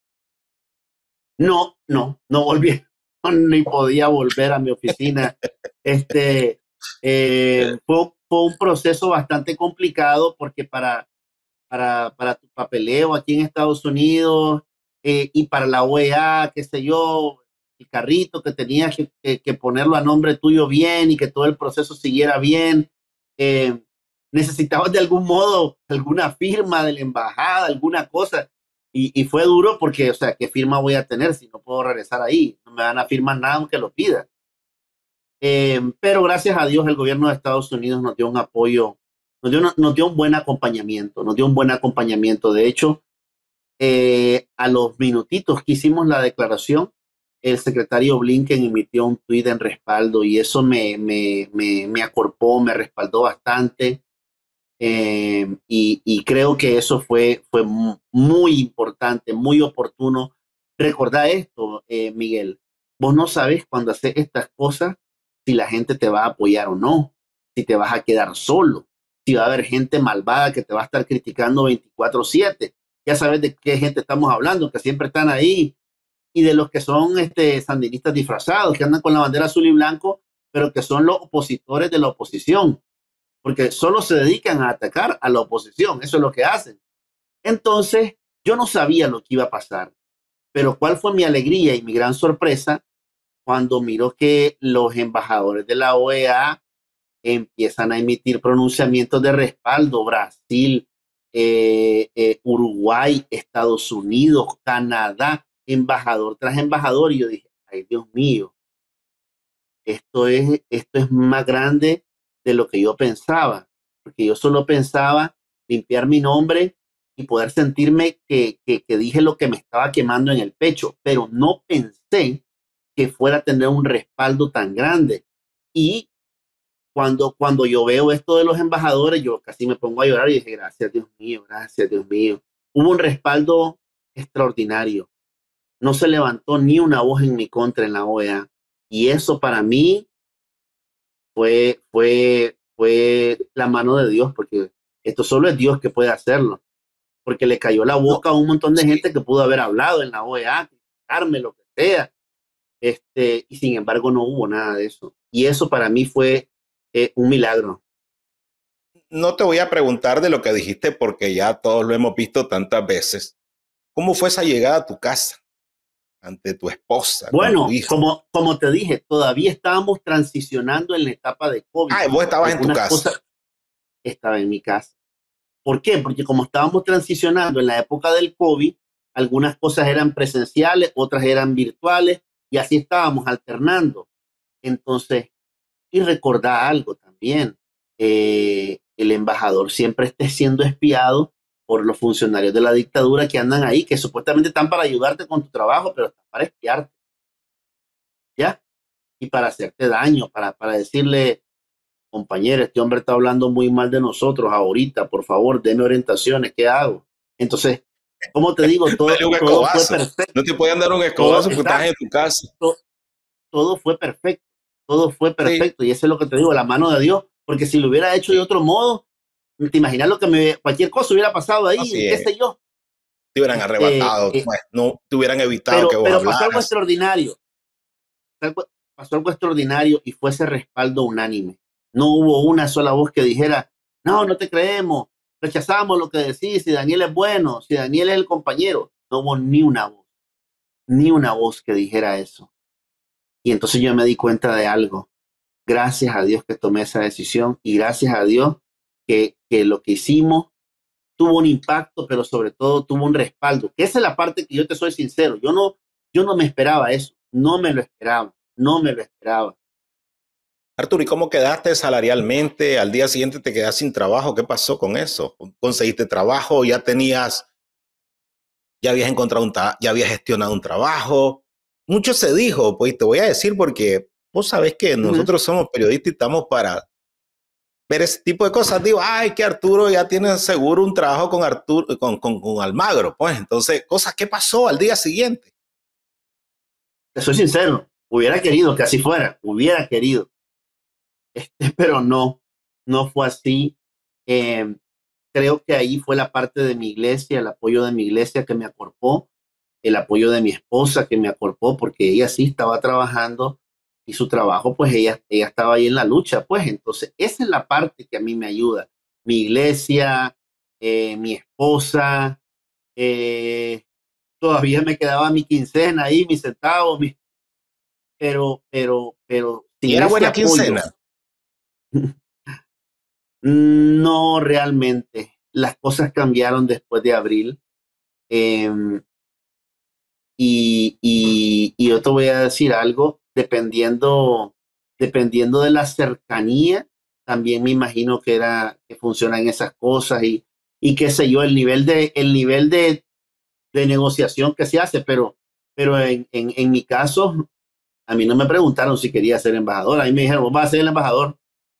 No, no, no volví, ni podía volver a mi oficina. Este, eh, fue, fue un proceso bastante complicado porque para, para, para tu papeleo aquí en Estados Unidos eh, y para la O E A, qué sé yo, el carrito, que tenías que, que, que ponerlo a nombre tuyo bien y que todo el proceso siguiera bien. Eh, necesitabas de algún modo alguna firma de la embajada, alguna cosa. Y, y fue duro porque, o sea, ¿qué firma voy a tener si no puedo regresar ahí? No me van a firmar nada aunque lo pida. Eh, pero gracias a Dios el gobierno de Estados Unidos nos dio un apoyo, nos dio, una, nos dio un buen acompañamiento, nos dio un buen acompañamiento. De hecho, eh, a los minutitos que hicimos la declaración, el secretario Blinken emitió un tuit en respaldo y eso me, me, me, me acorpó, me respaldó bastante. Eh, y, y creo que eso fue, fue muy importante, muy oportuno. Recordá esto, eh, Miguel, vos no sabes cuando haces estas cosas si la gente te va a apoyar o no, si te vas a quedar solo, si va a haber gente malvada que te va a estar criticando veinticuatro siete. Ya sabes de qué gente estamos hablando, que siempre están ahí, y de los que son este, sandinistas disfrazados, que andan con la bandera azul y blanco, pero que son los opositores de la oposición, porque solo se dedican a atacar a la oposición, eso es lo que hacen. Entonces, yo no sabía lo que iba a pasar, pero cuál fue mi alegría y mi gran sorpresa cuando miro que los embajadores de la O E A empiezan a emitir pronunciamientos de respaldo. Brasil, eh, eh, Uruguay, Estados Unidos, Canadá, embajador tras embajador. Y yo dije, ay Dios mío, esto es, esto es más grande de lo que yo pensaba, porque yo solo pensaba limpiar mi nombre y poder sentirme que, que, que dije lo que me estaba quemando en el pecho, pero no pensé que fuera a tener un respaldo tan grande. Y cuando, cuando yo veo esto de los embajadores, yo casi me pongo a llorar y dije, gracias Dios mío, gracias Dios mío. Hubo un respaldo extraordinario. No se levantó ni una voz en mi contra en la O E A. Y eso para mí fue, fue, fue la mano de Dios, porque esto solo es Dios que puede hacerlo. Porque le cayó la boca No, a un montón de sí. gente que pudo haber hablado en la O E A, criticarme, lo que sea. Este, y sin embargo no hubo nada de eso. Y eso para mí fue eh, un milagro. No te voy a preguntar de lo que dijiste porque ya todos lo hemos visto tantas veces. ¿Cómo fue esa llegada a tu casa ante tu esposa, con tu Bueno, hijo? como, como te dije, todavía estábamos transicionando en la etapa de COVID. Ah, vos estabas en tu Algunas casa. cosas estaban en mi casa. ¿Por qué? Porque como estábamos transicionando en la época del COVID, algunas cosas eran presenciales, otras eran virtuales, y así estábamos alternando. Entonces, y recordar algo también, eh, el embajador siempre esté siendo espiado por los funcionarios de la dictadura que andan ahí, que supuestamente están para ayudarte con tu trabajo, pero están para espiarte, ¿ya? Y para hacerte daño, para, para decirle, compañero, este hombre está hablando muy mal de nosotros ahorita, por favor, denme orientaciones, ¿qué hago? Entonces, como te digo, todo, Dale un todo fue escobazo. perfecto, No te pueden dar un todo, escobazo porque estás exacto, en tu casa. todo, todo fue perfecto, todo fue Sí, perfecto, y eso es lo que te digo, la mano de Dios, porque si lo hubiera hecho de sí. otro modo, te imaginas lo que me, cualquier cosa hubiera pasado ahí, Así qué es. sé yo, Te hubieran este, arrebatado, eh, pues, no te hubieran evitado que pero, vos pero pasó algo hablaras. extraordinario, algo- pasó algo extraordinario y fue ese respaldo unánime. No hubo una sola voz que dijera, no, no te creemos, rechazamos lo que decís, si Daniel es bueno, si Daniel es el compañero. No hubo ni una voz, ni una voz que dijera eso. Y entonces yo me di cuenta de algo. Gracias a Dios que tomé esa decisión y gracias a Dios que, que lo que hicimos tuvo un impacto, pero sobre todo tuvo un respaldo. Que esa es la parte que yo te soy sincero. Yo no, yo no me esperaba eso. No me lo esperaba. No me lo esperaba. Arturo, ¿y cómo quedaste salarialmente? Al día siguiente te quedas sin trabajo. ¿Qué pasó con eso? ¿Conseguiste trabajo? ¿Ya tenías, ya habías encontrado un, ya habías gestionado un trabajo? Mucho se dijo, pues te voy a decir porque vos sabés que Uh -huh. nosotros somos periodistas y estamos para ver ese tipo de cosas. Digo, ay, que Arturo ya tiene seguro un trabajo con Arturo, con, con, con Almagro. Pues entonces, cosas, ¿qué pasó al día siguiente? Te soy sincero. Hubiera querido que así fuera. Hubiera querido. Este, pero no. No fue así. Eh, creo que ahí fue la parte de mi iglesia, el apoyo de mi iglesia que me acorpó, el apoyo de mi esposa que me acorpó, porque ella sí estaba trabajando y su trabajo, pues ella, ella estaba ahí en la lucha, pues entonces esa es la parte que a mí me ayuda. Mi iglesia, eh, mi esposa, eh, todavía me quedaba mi quincena ahí, mis centavos, mi, pero, pero, pero ¿Y sin era ese buena apoyo, quincena? no realmente. Las cosas cambiaron después de abril. em, y, y, y yo te voy a decir algo, dependiendo, dependiendo de la cercanía, también me imagino que era que funcionan esas cosas y, y qué sé yo, el nivel de, el nivel de, de negociación que se hace, pero, pero en, en, en mi caso, a mí no me preguntaron si quería ser embajador, a mí me dijeron, vos vas a ser el embajador,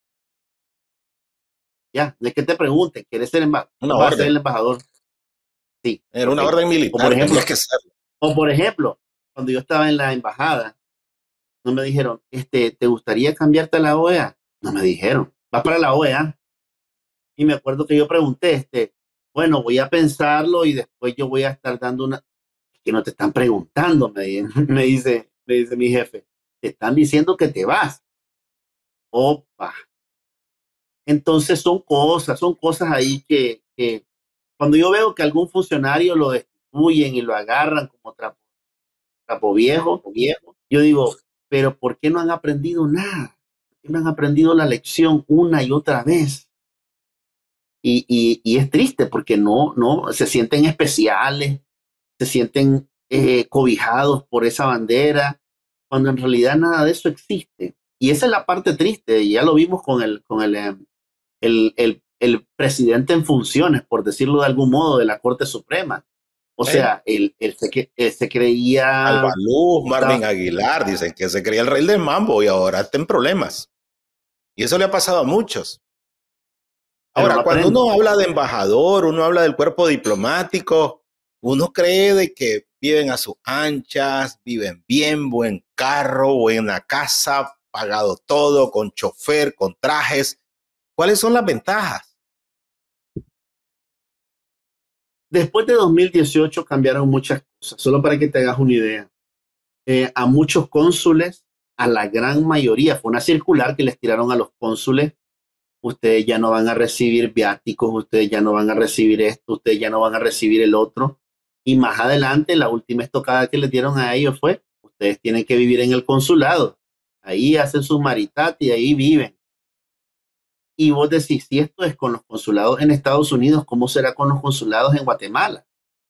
ya, no es que te pregunten, ¿quieres ser embajador? Una Vos vas a ser orden. el embajador, sí, Era ok. una orden O por militar, tenía ejemplo, que ser. o por ejemplo, cuando yo estaba en la embajada, no me dijeron, este, ¿te gustaría cambiarte a la O E A? No me dijeron, vas para la O E A. Y me acuerdo que yo pregunté, este, bueno, voy a pensarlo y después yo voy a estar dando una, que no te están preguntando, me, me dice, me dice mi jefe, te están diciendo que te vas. Opa. Entonces son cosas, son cosas ahí que, que cuando yo veo que algún funcionario lo destituyen y lo agarran como trapo, trapo viejo, viejo, yo digo, pero ¿por qué no han aprendido nada? ¿Por qué no han aprendido la lección una y otra vez? Y, y, y es triste porque no, no, se sienten especiales, se sienten eh, cobijados por esa bandera, cuando en realidad nada de eso existe. Y esa es la parte triste, y ya lo vimos con el, con el, eh, el, el, el presidente en funciones, por decirlo de algún modo, de la Corte Suprema. O ¿Eh? sea, él, él, se, él se creía, Albaluz, estaba, Marvin Aguilar, dicen que se creía el rey del mambo y ahora está en problemas. Y eso le ha pasado a muchos. pero no Ahora, cuando aprende. uno habla de embajador, uno habla del cuerpo diplomático, uno cree de que viven a sus anchas, viven bien, buen carro, buena casa, pagado todo, con chofer, con trajes. ¿Cuáles son las ventajas? Después de dos mil dieciocho cambiaron muchas cosas, solo para que te hagas una idea. Eh, a muchos cónsules, a la gran mayoría, fue una circular que les tiraron a los cónsules, ustedes ya no van a recibir viáticos, ustedes ya no van a recibir esto, ustedes ya no van a recibir el otro. Y más adelante, la última estocada que les dieron a ellos fue, ustedes tienen que vivir en el consulado. Ahí hacen sus maritat y ahí viven. Y vos decís, si esto es con los consulados en Estados Unidos, ¿cómo será con los consulados en Guatemala?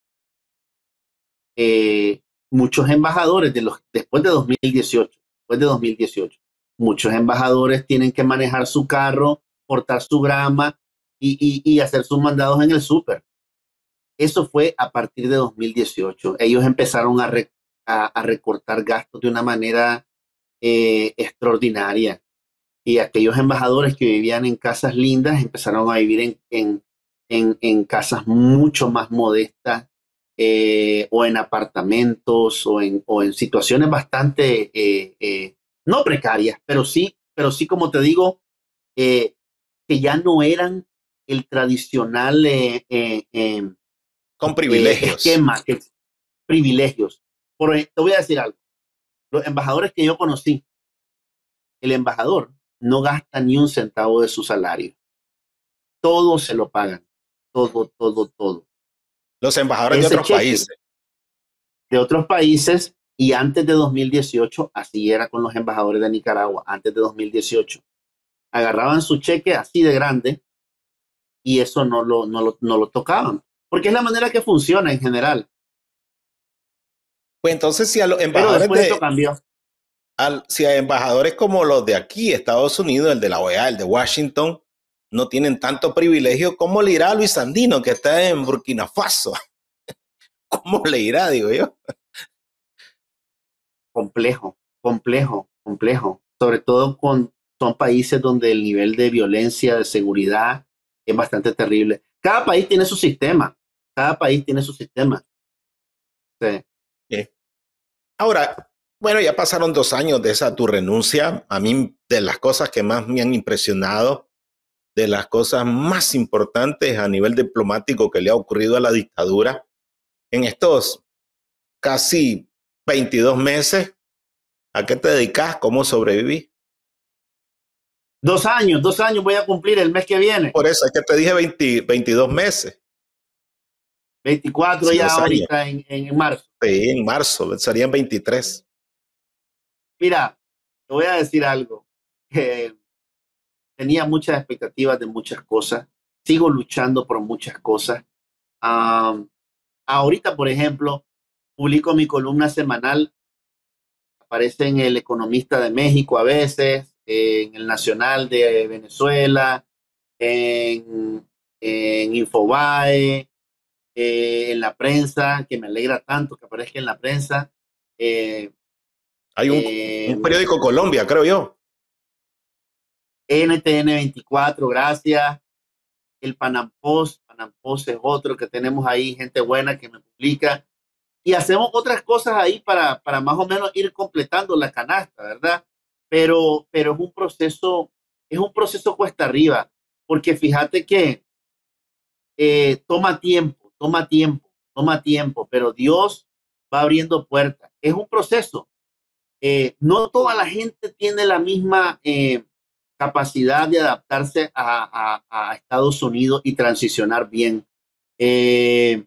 Eh, muchos embajadores de los, después de dos mil dieciocho, después de dos mil dieciocho, muchos embajadores tienen que manejar su carro, cortar su grama y, y, y hacer sus mandados en el súper. Eso fue a partir de dos mil dieciocho. Ellos empezaron a, re, a, a recortar gastos de una manera eh, extraordinaria. Y aquellos embajadores que vivían en casas lindas empezaron a vivir en, en, en, en casas mucho más modestas, eh, o en apartamentos o en, o en situaciones bastante, eh, eh, no precarias, pero sí, pero sí, como te digo, eh, que ya no eran el tradicional eh, eh, eh, Con eh, privilegios. esquema, que, privilegios. Por, te voy a decir algo, los embajadores que yo conocí, el embajador no gasta ni un centavo de su salario. Todo se lo pagan. Todo, todo, todo. Los embajadores de Ese otros cheque países. de otros países, y antes de dos mil dieciocho, así era con los embajadores de Nicaragua, antes de dos mil dieciocho, agarraban su cheque así de grande y eso no lo, no lo, no lo tocaban. Porque es la manera que funciona en general. Pues entonces, si a los Pero embajadores después esto de, cambió. al, si a embajadores como los de aquí, Estados Unidos, el de la O E A, el de Washington, no tienen tanto privilegio, ¿cómo le irá a Luis Sandino, que está en Burkina Faso? ¿Cómo le irá, digo yo? Complejo, complejo, complejo. Sobre todo con, son países donde el nivel de violencia, de seguridad es bastante terrible. Cada país tiene su sistema. Cada país tiene su sistema. Sí. Sí. Ahora, bueno, ya pasaron dos años de esa tu renuncia. A mí, de las cosas que más me han impresionado, de las cosas más importantes a nivel diplomático que le ha ocurrido a la dictadura en estos casi veintidós meses, ¿a qué te dedicas? ¿Cómo sobrevivís? Dos años, dos años voy a cumplir el mes que viene. Por eso es que te dije veinte, veintidós meses, veinticuatro casi ya dos años. ahorita en, en marzo. Sí, en marzo, serían veintitrés. Mira, te voy a decir algo. Eh, tenía muchas expectativas de muchas cosas. Sigo luchando por muchas cosas. Am, ahorita, por ejemplo, publico mi columna semanal. Aparece en El Economista de México a veces, en El Nacional de Venezuela, en, en Infobae, eh, en la prensa, que me alegra tanto que aparezca en la prensa. Eh, Hay un, un eh, periódico Colombia, creo yo. N T N veinticuatro, gracias. El Panam Post, Panam Post es otro que tenemos ahí, gente buena que me publica. Y hacemos otras cosas ahí para, para más o menos ir completando la canasta, ¿verdad? Pero, pero es un proceso, es un proceso cuesta arriba, porque fíjate que eh, toma tiempo, toma tiempo, toma tiempo, pero Dios va abriendo puertas. Es un proceso. Eh, no toda la gente tiene la misma eh, capacidad de adaptarse a, a, a, Estados Unidos y transicionar bien. Eh,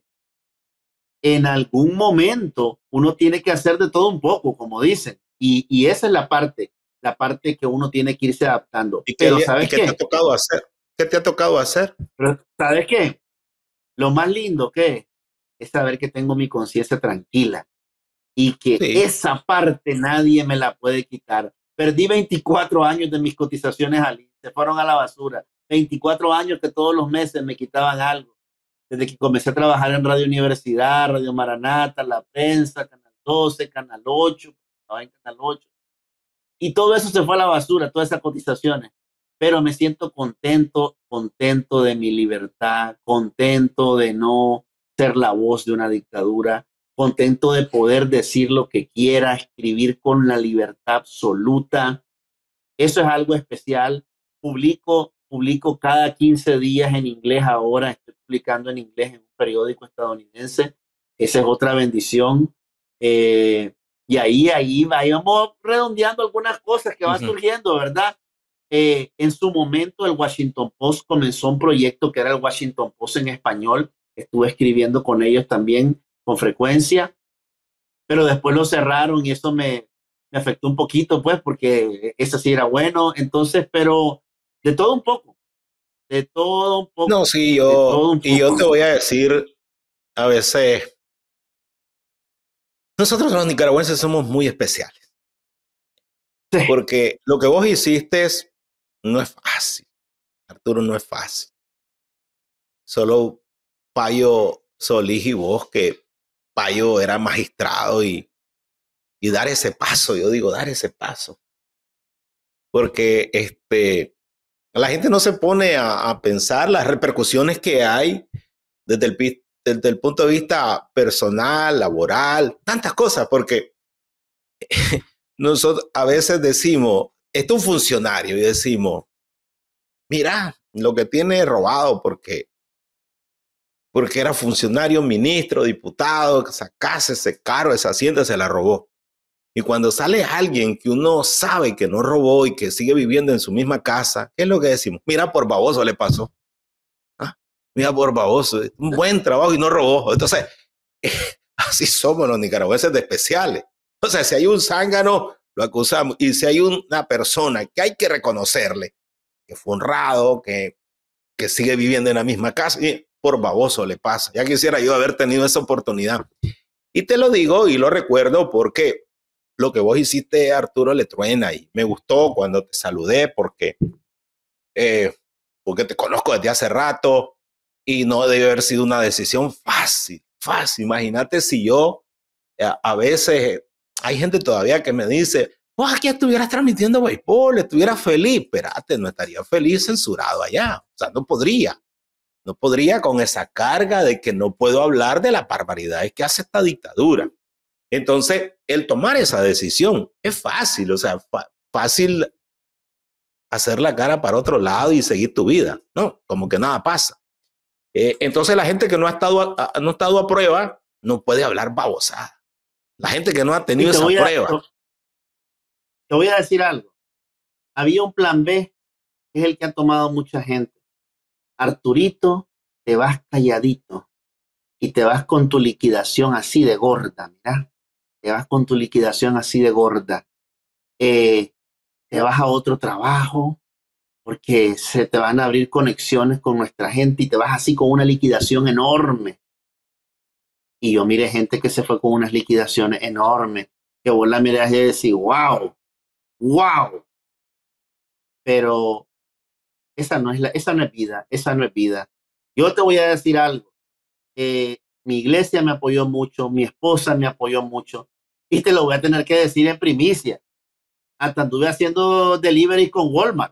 en algún momento uno tiene que hacer de todo un poco, como dicen, y, y esa es la parte, la parte que uno tiene que irse adaptando. ¿Y qué, Pero ¿y ¿sabes qué te ha qué? tocado hacer? ¿Qué te ha tocado hacer? Pero ¿sabes qué? Lo más lindo que es saber que tengo mi conciencia tranquila y que Sí. esa parte nadie me la puede quitar. Perdí veinticuatro años de mis cotizaciones al I S S, se fueron a la basura. veinticuatro años que todos los meses me quitaban algo. Desde que comencé a trabajar en Radio Universidad, Radio Maranata, La Prensa, Canal doce, Canal ocho, estaba en Canal ocho. Y todo eso se fue a la basura, todas esas cotizaciones. Pero me siento contento, contento de mi libertad, contento de no ser la voz de una dictadura, contento de poder decir lo que quiera, escribir con la libertad absoluta. Eso es algo especial. Publico, publico cada quince días en inglés ahora. Estoy publicando en inglés en un periódico estadounidense. Esa es otra bendición. Eh, y ahí, ahí, ahí vamos redondeando algunas cosas que van Ujú. surgiendo, ¿verdad? Eh, en su momento, el Washington Post comenzó un proyecto que era el Washington Post en español. Estuve escribiendo con ellos también con frecuencia, pero después lo cerraron y eso me, me afectó un poquito, pues, porque eso sí era bueno. Entonces, pero de todo un poco, de todo un No, poco, sí, de todo yo, un y yo te poco. voy a decir, a veces, nosotros los nicaragüenses somos muy especiales, Sí, porque lo que vos hiciste no es fácil, Arturo, no es fácil. Solo Payo Solís y vos, que Payo era magistrado y, y dar ese paso, yo digo, dar ese paso, porque este, la gente no se pone a, a pensar las repercusiones que hay desde el, desde el punto de vista personal, laboral, tantas cosas, porque nosotros a veces decimos, esto es un funcionario y decimos, mira, lo que tiene robado porque, porque era funcionario, ministro, diputado, que sacase ese carro, esa hacienda, se la robó. Y cuando sale alguien que uno sabe que no robó y que sigue viviendo en su misma casa, ¿qué es lo que decimos? Mira, por baboso le pasó. ¿Ah? Mira, por baboso, un buen trabajo y no robó. Entonces, así somos los nicaragüenses de especiales. O sea, si hay un zángano, lo acusamos. Y si hay una persona que hay que reconocerle, que fue honrado, que, que sigue viviendo en la misma casa, y por baboso le pasa. Ya quisiera yo haber tenido esa oportunidad. Y te lo digo y lo recuerdo porque lo que vos hiciste, Arturo, le truena y me gustó cuando te saludé porque, eh, porque te conozco desde hace rato y no debe haber sido una decisión fácil, fácil. Imagínate si yo, a, a veces hay gente todavía que me dice, vos aquí estuvieras transmitiendo béisbol, estuvieras feliz. Espérate, no estaría feliz censurado allá. O sea, no podría. No podría con esa carga de que no puedo hablar de las barbaridades que hace esta dictadura. Entonces, el tomar esa decisión es fácil, o sea, fácil hacer la cara para otro lado y seguir tu vida, ¿no? Como que nada pasa. Eh, entonces, la gente que no ha, estado a, no ha estado a prueba no puede hablar babosada. La gente que no ha y tenido te esa voy a, prueba. te voy a decir algo. Había un plan B, que es el que ha tomado mucha gente. Arturito, te vas calladito y te vas con tu liquidación así de gorda, mira. Te vas con tu liquidación así de gorda. eh, te vas a otro trabajo porque se te van a abrir conexiones con nuestra gente y te vas así con una liquidación enorme. Y yo miré gente que se fue con unas liquidaciones enormes, que vos la mirás y decís, wow, wow. Pero esa no es la, esa no es vida, esa no es vida. Yo te voy a decir algo. Eh, mi iglesia me apoyó mucho, mi esposa me apoyó mucho, y te lo voy a tener que decir en primicia. Hasta anduve haciendo delivery con Walmart.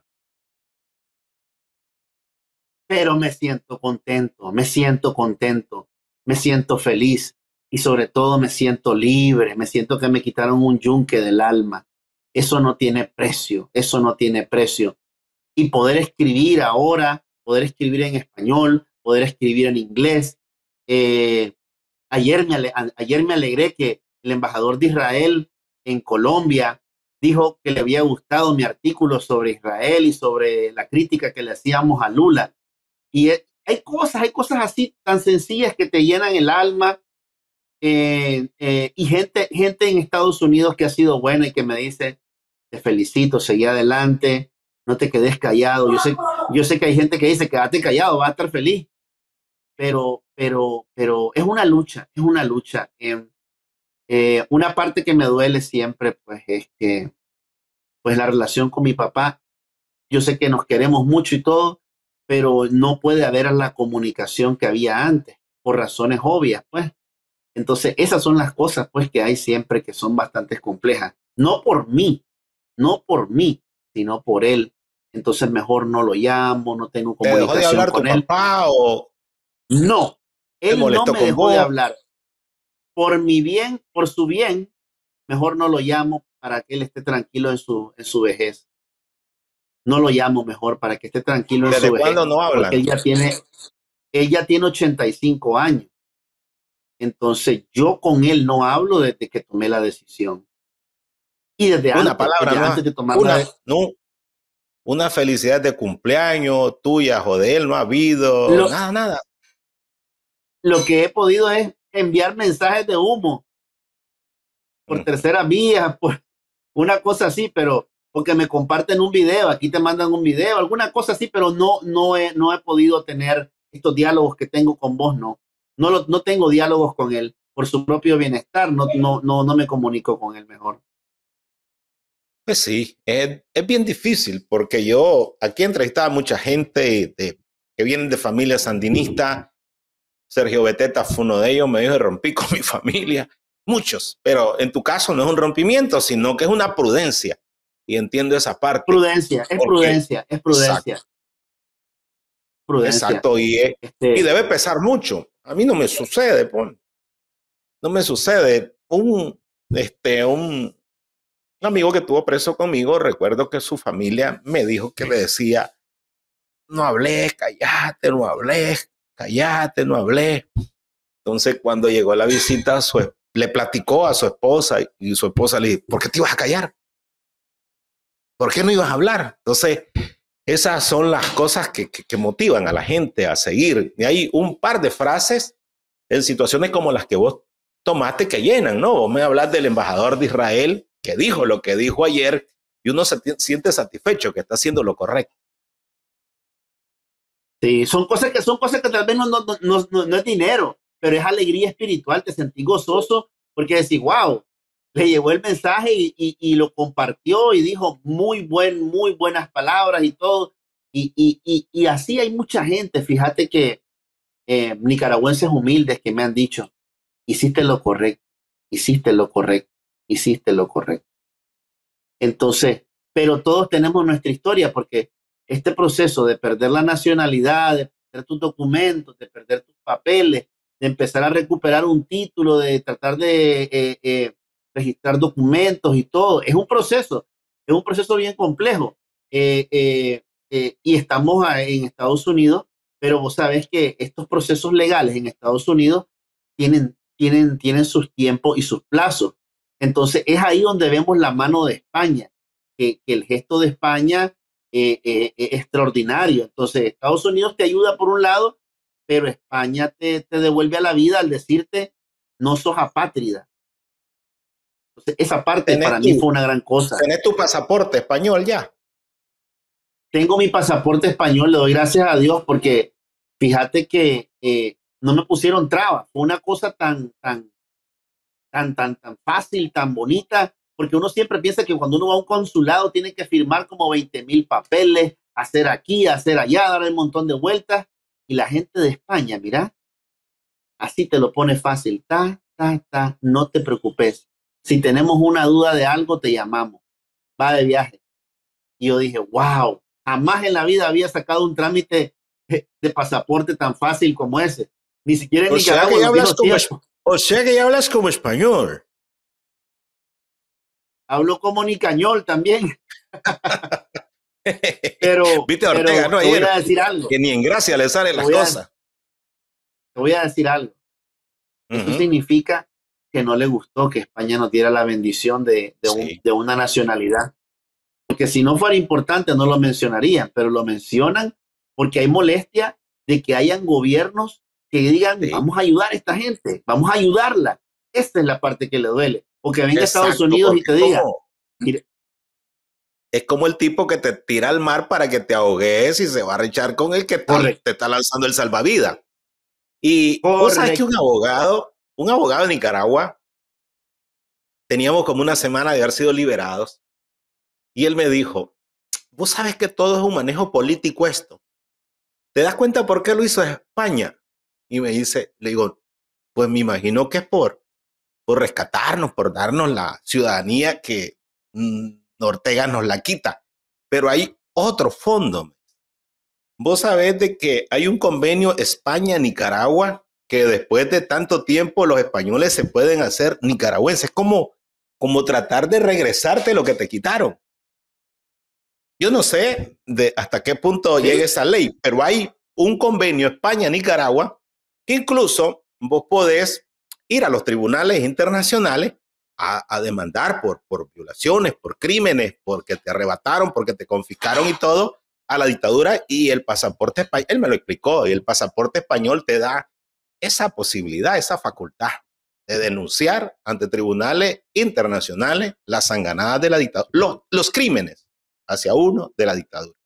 Pero me siento contento, me siento contento, me siento feliz y sobre todo me siento libre, me siento que me quitaron un yunque del alma. Eso no tiene precio, eso no tiene precio. Y poder escribir ahora, poder escribir en español, poder escribir en inglés. Eh, ayer, me ale- a- ayer me alegré que el embajador de Israel en Colombia dijo que le había gustado mi artículo sobre Israel y sobre la crítica que le hacíamos a Lula. Y eh, hay cosas, hay cosas así tan sencillas que te llenan el alma. Eh, eh, y gente, gente en Estados Unidos que ha sido buena y que me dice, te felicito, seguí adelante, no te quedes callado. Yo sé, yo sé que hay gente que dice, quédate callado, vas a estar feliz. Pero, pero, pero es una lucha, es una lucha. Eh, eh, una parte que me duele siempre, pues, es que, pues, la relación con mi papá. Yo sé que nos queremos mucho y todo, pero no puede haber la comunicación que había antes, por razones obvias, pues. Entonces, esas son las cosas, pues, que hay siempre que son bastante complejas. No por mí, no por mí, sino por él. Entonces, mejor no lo llamo, no tengo ¿Te dejó de comunicación hablar tu con él. papá o No, se él no molestó me con dejó de vos? hablar. Por mi bien, por su bien, mejor no lo llamo para que él esté tranquilo en su, en su vejez. No lo llamo mejor para que esté tranquilo en su ¿Desde vejez, cuándo no porque hablan? él ya tiene, él ya tiene ochenta y cinco años. Entonces yo con él no hablo desde que tomé la decisión. Y desde Una antes, palabra, desde no, antes de tomar la una, decisión. no, una felicidad de cumpleaños tuya o de él no ha habido, Lo, nada, nada. lo que he podido es enviar mensajes de humo por Ujú. tercera vía, por una cosa así, pero porque me comparten un video, aquí te mandan un video, alguna cosa así, pero no, no, he, no he podido tener estos diálogos que tengo con vos, no. No, lo, no tengo diálogos con él por su propio bienestar, no, no, no, no me comunico con él mejor. Pues sí, es, es bien difícil porque yo aquí entrevistaba a mucha gente de, que vienen de familia sandinista. Sergio Beteta fue uno de ellos, me dijo, rompí con mi familia, muchos, pero en tu caso no es un rompimiento, sino que es una prudencia. Y entiendo esa parte, Prudencia, es porque, prudencia, es exacto, prudencia, prudencia. exacto, y, es- y Este, debe pesar mucho. A mí no me sucede, pues, no me sucede. Un, este, un, un amigo que estuvo preso conmigo, recuerdo que su familia me dijo que le decía, no hablé, callate, no hablé, callate, no hablé. Entonces, cuando llegó la visita, su, le platicó a su esposa y su esposa le dijo, ¿por qué te ibas a callar? ¿Por qué no ibas a hablar? Entonces, esas son las cosas que, que, que motivan a la gente a seguir. Y hay un par de frases en situaciones como las que vos tomaste que llenan, ¿no? Vos me hablas del embajador de Israel que dijo lo que dijo ayer y uno se siente satisfecho que está haciendo lo correcto. sí, son cosas que son cosas que tal vez no, no, no, no, no es dinero, pero es alegría espiritual, te sentís gozoso porque decís, wow, le llegó el mensaje y, y, y lo compartió y dijo muy buen, muy buenas palabras y todo. Y, y, y, y así hay mucha gente, fíjate que eh, nicaragüenses humildes que me han dicho, hiciste lo correcto, hiciste lo correcto, hiciste lo correcto. Entonces, pero todos tenemos nuestra historia porque este proceso de perder la nacionalidad, de perder tus documentos, de perder tus papeles, de empezar a recuperar un título, de tratar de eh, eh, registrar documentos y todo, es un proceso, es un proceso bien complejo. Eh, eh, eh, y estamos a, en Estados Unidos, pero vos sabés que estos procesos legales en Estados Unidos tienen, tienen, tienen sus tiempos y sus plazos. Entonces es ahí donde vemos la mano de España, que, que el gesto de España eh, eh, es extraordinario. Entonces Estados Unidos te ayuda por un lado, pero España te, te devuelve a la vida al decirte no sos apátrida, Entonces, esa parte ¿Tenés para tu, mí fue una gran cosa. ¿Tenés tu pasaporte español ya? Tengo mi pasaporte español, le doy gracias a Dios porque fíjate que eh, no me pusieron trabas. Fue una cosa tan, tan, tan, tan, tan fácil, tan bonita, porque uno siempre piensa que cuando uno va a un consulado tiene que firmar como veinte mil papeles, hacer aquí, hacer allá, dar un montón de vueltas. Y la gente de España, mira, así te lo pone fácil. Ta, ta, ta, no te preocupes. Si tenemos una duda de algo, te llamamos. Va de viaje. Y yo dije, wow, jamás en la vida había sacado un trámite de, de pasaporte tan fácil como ese. Ni siquiera en O sea que Nicaragua ya nos hablas dimos como, tiempo. o sea que ya hablas como español. Hablo como nicañol también. Pero, Viste a Ortega, pero ¿no? te voy Ayer, a decir algo. que ni en gracia le salen Te las voy a, cosas. te voy a decir algo. Eso Ujú. significa que no le gustó que España nos diera la bendición de, de, un, Sí, de una nacionalidad. Porque si no fuera importante, no lo mencionarían, pero lo mencionan porque hay molestia de que hayan gobiernos que digan, sí. vamos a ayudar a esta gente, vamos a ayudarla. Esta es la parte que le duele. O que venga a Estados Exacto, Unidos y porque te es diga, como, mire, es como el tipo que te tira al mar para que te ahogues y se va a rechar con el que está, correcto, te está lanzando el salvavidas. Y vos sabes que un correcto. abogado, un abogado de Nicaragua, teníamos como una semana de haber sido liberados, y él me dijo, vos sabes que todo es un manejo político esto. ¿Te das cuenta por qué lo hizo España? Y me dice, le digo, pues me imagino que es por, por rescatarnos, por darnos la ciudadanía que mmm, Ortega nos la quita. Pero hay otro fondo. Vos sabés de que hay un convenio España-Nicaragua que después de tanto tiempo los españoles se pueden hacer nicaragüenses. Es como, como tratar de regresarte lo que te quitaron. Yo no sé de hasta qué punto Sí, llega esa ley, pero hay un convenio España-Nicaragua que incluso vos podés ir a los tribunales internacionales a, a demandar por, por violaciones, por crímenes, porque te arrebataron, porque te confiscaron y todo a la dictadura, y el pasaporte español, él me lo explicó, y el pasaporte español te da esa posibilidad, esa facultad de denunciar ante tribunales internacionales las sanganadas de la dictadura, los, los crímenes hacia uno de la dictadura.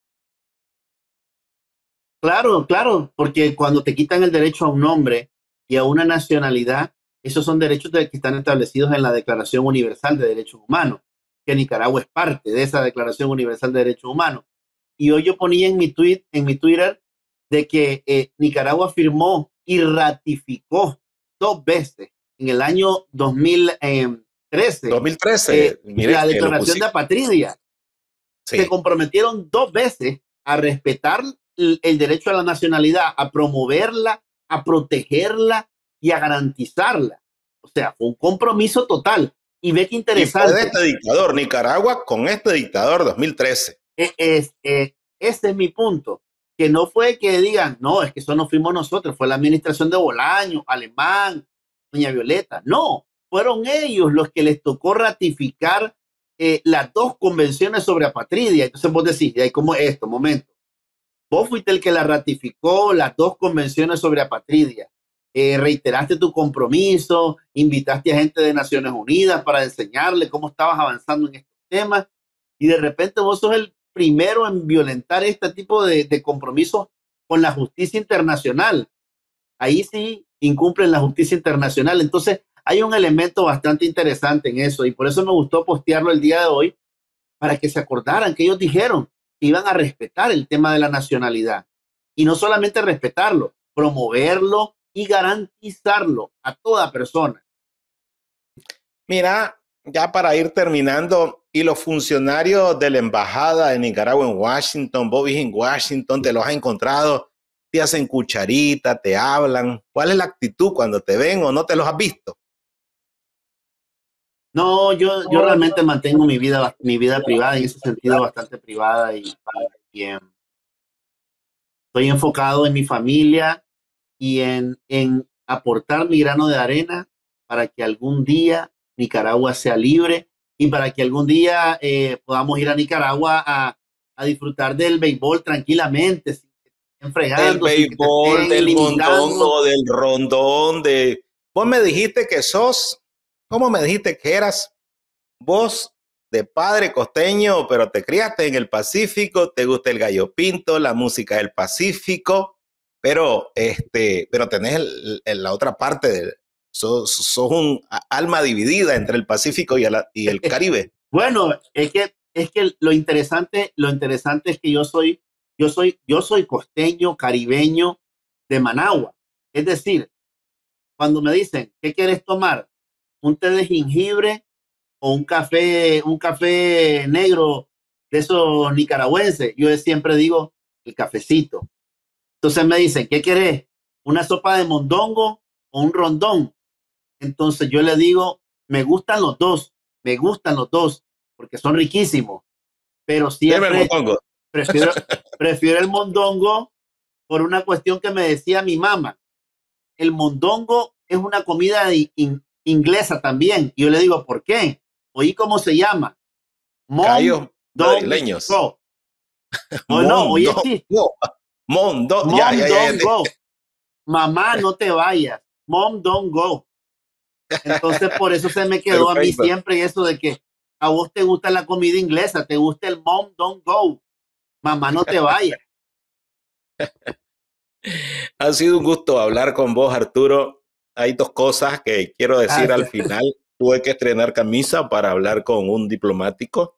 claro, claro, porque cuando te quitan el derecho a un nombre y a una nacionalidad, esos son derechos de, que están establecidos en la Declaración Universal de Derechos Humanos, que Nicaragua es parte de esa Declaración Universal de Derechos Humanos. Y hoy yo ponía en mi tweet, en mi Twitter, de que eh, Nicaragua firmó y ratificó dos veces en el año dos mil trece dos mil trece, eh, mire la que lo Declaración de pusiste. Apatridia. Se Sí, comprometieron dos veces a respetar el, el derecho a la nacionalidad, a promoverla, a protegerla y a garantizarla. O sea, fue un compromiso total. Y ve qué y fue de interesante. este dictador, Nicaragua con este dictador dos mil trece. Es, es, es, ese es mi punto. Que no fue que digan, no, es que eso no fuimos nosotros, fue la administración de Bolaño, Alemán, Doña Violeta. No, fueron ellos los que les tocó ratificar eh, las dos convenciones sobre apatridia. Entonces vos decís, ¿y cómo es esto? Momento. Vos fuiste el que la ratificó, las dos convenciones sobre apatridia. Eh, reiteraste tu compromiso, invitaste a gente de Naciones Unidas para enseñarle cómo estabas avanzando en estos temas, y de repente vos sos el primero en violentar este tipo de, de compromisos con la justicia internacional. Ahí sí incumplen la justicia internacional. Entonces hay un elemento bastante interesante en eso, y por eso me gustó postearlo el día de hoy, para que se acordaran que ellos dijeron que iban a respetar el tema de la nacionalidad. Y no solamente respetarlo, promoverlo y garantizarlo a toda persona. Mira, ya para ir terminando, y los funcionarios de la embajada de Nicaragua en Washington, vos vivís en Washington, te los has encontrado, te hacen cucharita, te hablan. ¿Cuál es la actitud cuando te ven o no te los has visto? No, yo, yo realmente mantengo mi vida, mi vida privada, en ese sentido bastante privada, y, y, y eh, estoy enfocado en mi familia y en, en aportar mi grano de arena para que algún día Nicaragua sea libre, y para que algún día eh, podamos ir a Nicaragua a, a disfrutar del béisbol tranquilamente, sin que te estén Del fregando, sin que te béisbol, estén del limitando. mondongo, del rondón, de... Vos me dijiste que sos, ¿cómo me dijiste que eras? vos de padre costeño, pero te criaste en el Pacífico, te gusta el gallo pinto, la música del Pacífico, pero, este, pero tenés el, el, la otra parte, de, sos, sos un alma dividida entre el Pacífico y el, y el Caribe. Bueno, es que, es que lo interesante, lo interesante es que yo soy, yo soy, yo soy costeño, caribeño de Managua. Es decir, cuando me dicen, ¿qué quieres tomar? ¿Un té de jengibre o un café, un café negro de esos nicaragüenses? Yo siempre digo el cafecito. Entonces me dicen, ¿qué quieres? ¿Una sopa de mondongo o un rondón? Entonces yo le digo, me gustan los dos, me gustan los dos, porque son riquísimos, pero siempre prefiero, prefiero el mondongo por una cuestión que me decía mi mamá. El mondongo es una comida in, inglesa también. Y yo le digo, ¿por qué? Oí cómo se llama. Mondongo. No, no, oye, sí. Mondo, ya, ya, ya, ya. Mamá, no te vayas. Mom, don't go. Entonces, por eso se me quedó Perfecto. a mí siempre eso de que a vos te gusta la comida inglesa, te gusta el mom, don't go. Mamá, no te vayas. Ha sido un gusto hablar con vos, Arturo. Hay dos cosas que quiero decir ah, al final. Tuve que estrenar camisa para hablar con un diplomático.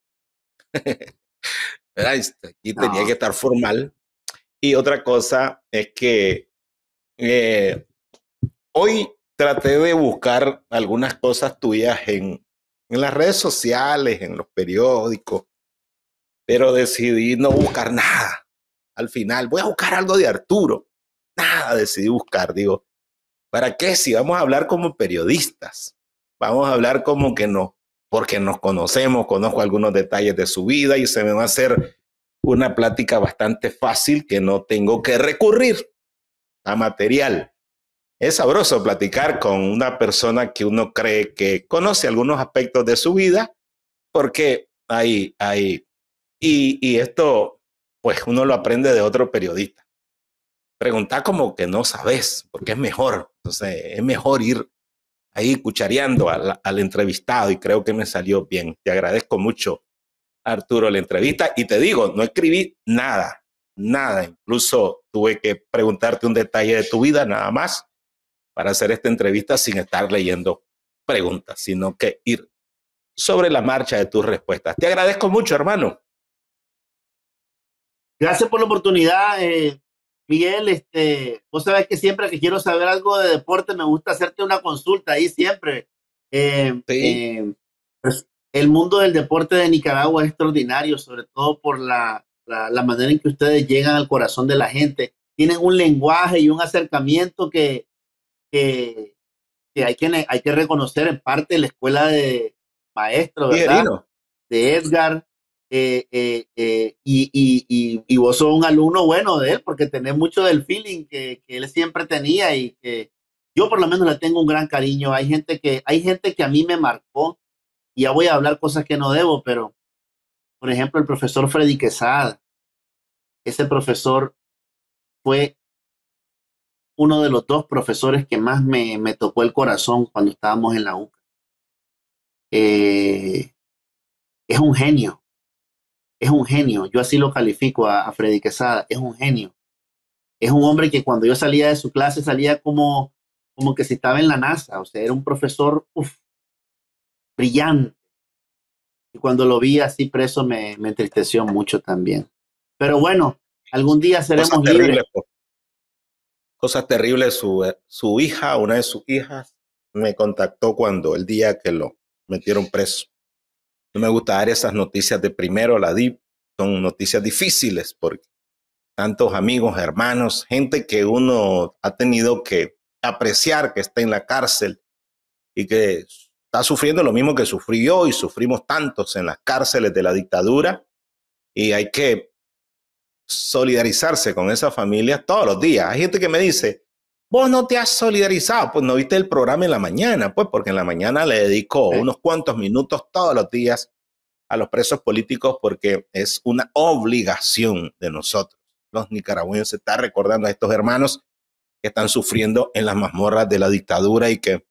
Aquí tenía no. que estar formal. Y otra cosa es que eh, hoy traté de buscar algunas cosas tuyas en, en las redes sociales, en los periódicos, pero decidí no buscar nada. Al final, voy a buscar algo de Arturo. Nada decidí buscar. Digo, ¿para qué? Si vamos a hablar como periodistas, vamos a hablar como que no, porque nos conocemos, conozco algunos detalles de su vida y se me va a hacer una plática bastante fácil que no tengo que recurrir a material. Es sabroso platicar con una persona que uno cree que conoce algunos aspectos de su vida, porque hay, hay, y, y esto, pues uno lo aprende de otro periodista. Preguntar como que no sabes, porque es mejor. Entonces, es mejor ir ahí cuchareando al, al entrevistado y creo que me salió bien. Te agradezco mucho, Arturo, la entrevista. Y te digo, no escribí nada, nada. Incluso tuve que preguntarte un detalle de tu vida, nada más, para hacer esta entrevista sin estar leyendo preguntas, sino que ir sobre la marcha de tus respuestas. Te agradezco mucho, hermano. Gracias por la oportunidad, eh, Miguel. Este, vos sabés que siempre que quiero saber algo de deporte me gusta hacerte una consulta ahí siempre. Eh, sí. eh, pues, el mundo del deporte de Nicaragua es extraordinario, sobre todo por la, la, la manera en que ustedes llegan al corazón de la gente. Tienen un lenguaje y un acercamiento que, que, que, hay, que hay que reconocer en parte de la escuela de maestro, ¿verdad? De Edgar. Eh, eh, eh, y, y, y, y vos sos un alumno bueno de él porque tenés mucho del feeling que, que él siempre tenía y que yo por lo menos le tengo un gran cariño. Hay gente que, hay gente que a mí me marcó y ya voy a hablar cosas que no debo, pero por ejemplo el profesor Freddy Quesada, ese profesor fue uno de los dos profesores que más me, me tocó el corazón cuando estábamos en la U C A. Eh, es un genio. Es un genio, yo así lo califico a, a Freddy Quesada, es un genio. Es un hombre que cuando yo salía de su clase salía como, como que si estaba en la NASA, o sea, era un profesor uf, brillante. Y cuando lo vi así preso me, me entristeció mucho también. Pero bueno, algún día seremos Cosas libres. Terribles, Cosas terribles, su, su hija, una de sus hijas, me contactó cuando el día que lo metieron preso. No me gusta dar esas noticias de primero, la di, son noticias difíciles porque tantos amigos, hermanos, gente que uno ha tenido que apreciar que está en la cárcel y que está sufriendo lo mismo que sufrí yo y sufrimos tantos en las cárceles de la dictadura y hay que solidarizarse con esas familias todos los días. Hay gente que me dice, vos no te has solidarizado, pues no viste el programa en la mañana, pues porque en la mañana le dedico sí. unos cuantos minutos todos los días a los presos políticos porque es una obligación de nosotros, los nicaragüenses, estar recordando a estos hermanos que están sufriendo en las mazmorras de la dictadura y que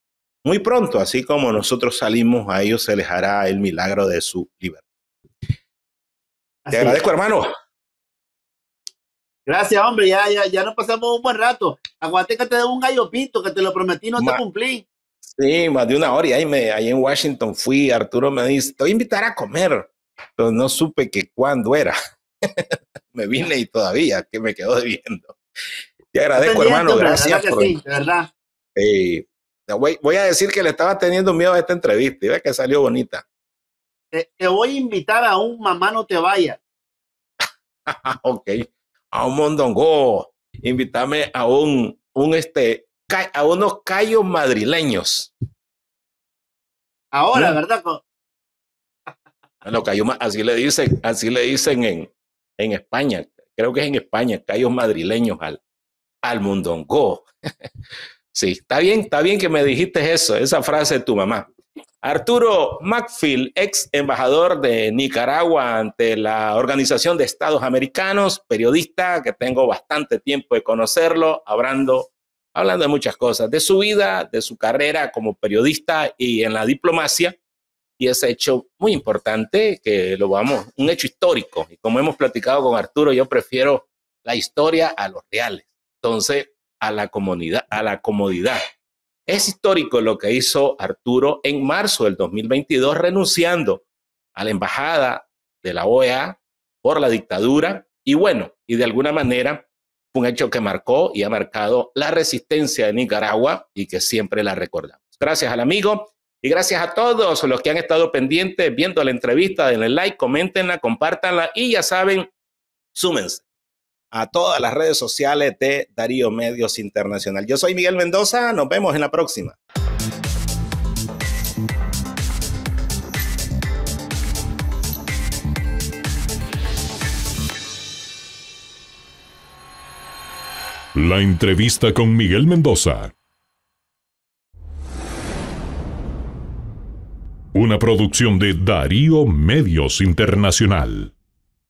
muy pronto, así como nosotros salimos, a ellos se les hará el milagro de su libertad. Así. Te agradezco, hermano. Gracias, hombre, ya, ya, ya nos pasamos un buen rato. Aguante que te dé un gallo pinto, que te lo prometí, no Ma te cumplí. Sí, más de una hora, y ahí, me, ahí en Washington fui, Arturo me dice, te voy a invitar a comer, pero no supe que cuándo era. Me vine y todavía, que me quedó debiendo. Te agradezco, pendiente, hermano, hombre, gracias. De verdad que sí, de verdad. Eh, voy, voy a decir que le estaba teniendo miedo a esta entrevista, y ve que salió bonita. Te, te voy a invitar a un Mamá No Te Vayas. Ok. A un mondongo, invítame a un, un este, a unos callos madrileños. Ahora, ¿Mm? ¿Verdad? Los callos, así le dicen, así le dicen en, en España, creo que es en España, callos madrileños al, al mondongo. Sí, está bien, está bien que me dijiste eso, esa frase de tu mamá. Arturo Macfield, ex embajador de Nicaragua ante la Organización de Estados Americanos, periodista que tengo bastante tiempo de conocerlo, hablando, hablando de muchas cosas, de su vida, de su carrera como periodista y en la diplomacia, y ese hecho muy importante que lo vamos, un hecho histórico, y como hemos platicado con Arturo, yo prefiero la historia a los reales, entonces a la comunidad, a la comodidad. Es histórico lo que hizo Arturo en marzo del dos mil veintidós, renunciando a la embajada de la O E A por la dictadura. Y bueno, y de alguna manera fue un hecho que marcó y ha marcado la resistencia de Nicaragua y que siempre la recordamos. Gracias al amigo y gracias a todos los que han estado pendientes viendo la entrevista. Denle like, coméntenla, compártanla y ya saben, súmense a todas las redes sociales de Darío Medios Internacional. Yo soy Miguel Mendoza, nos vemos en la próxima. La entrevista con Miguel Mendoza. Una producción de Darío Medios Internacional.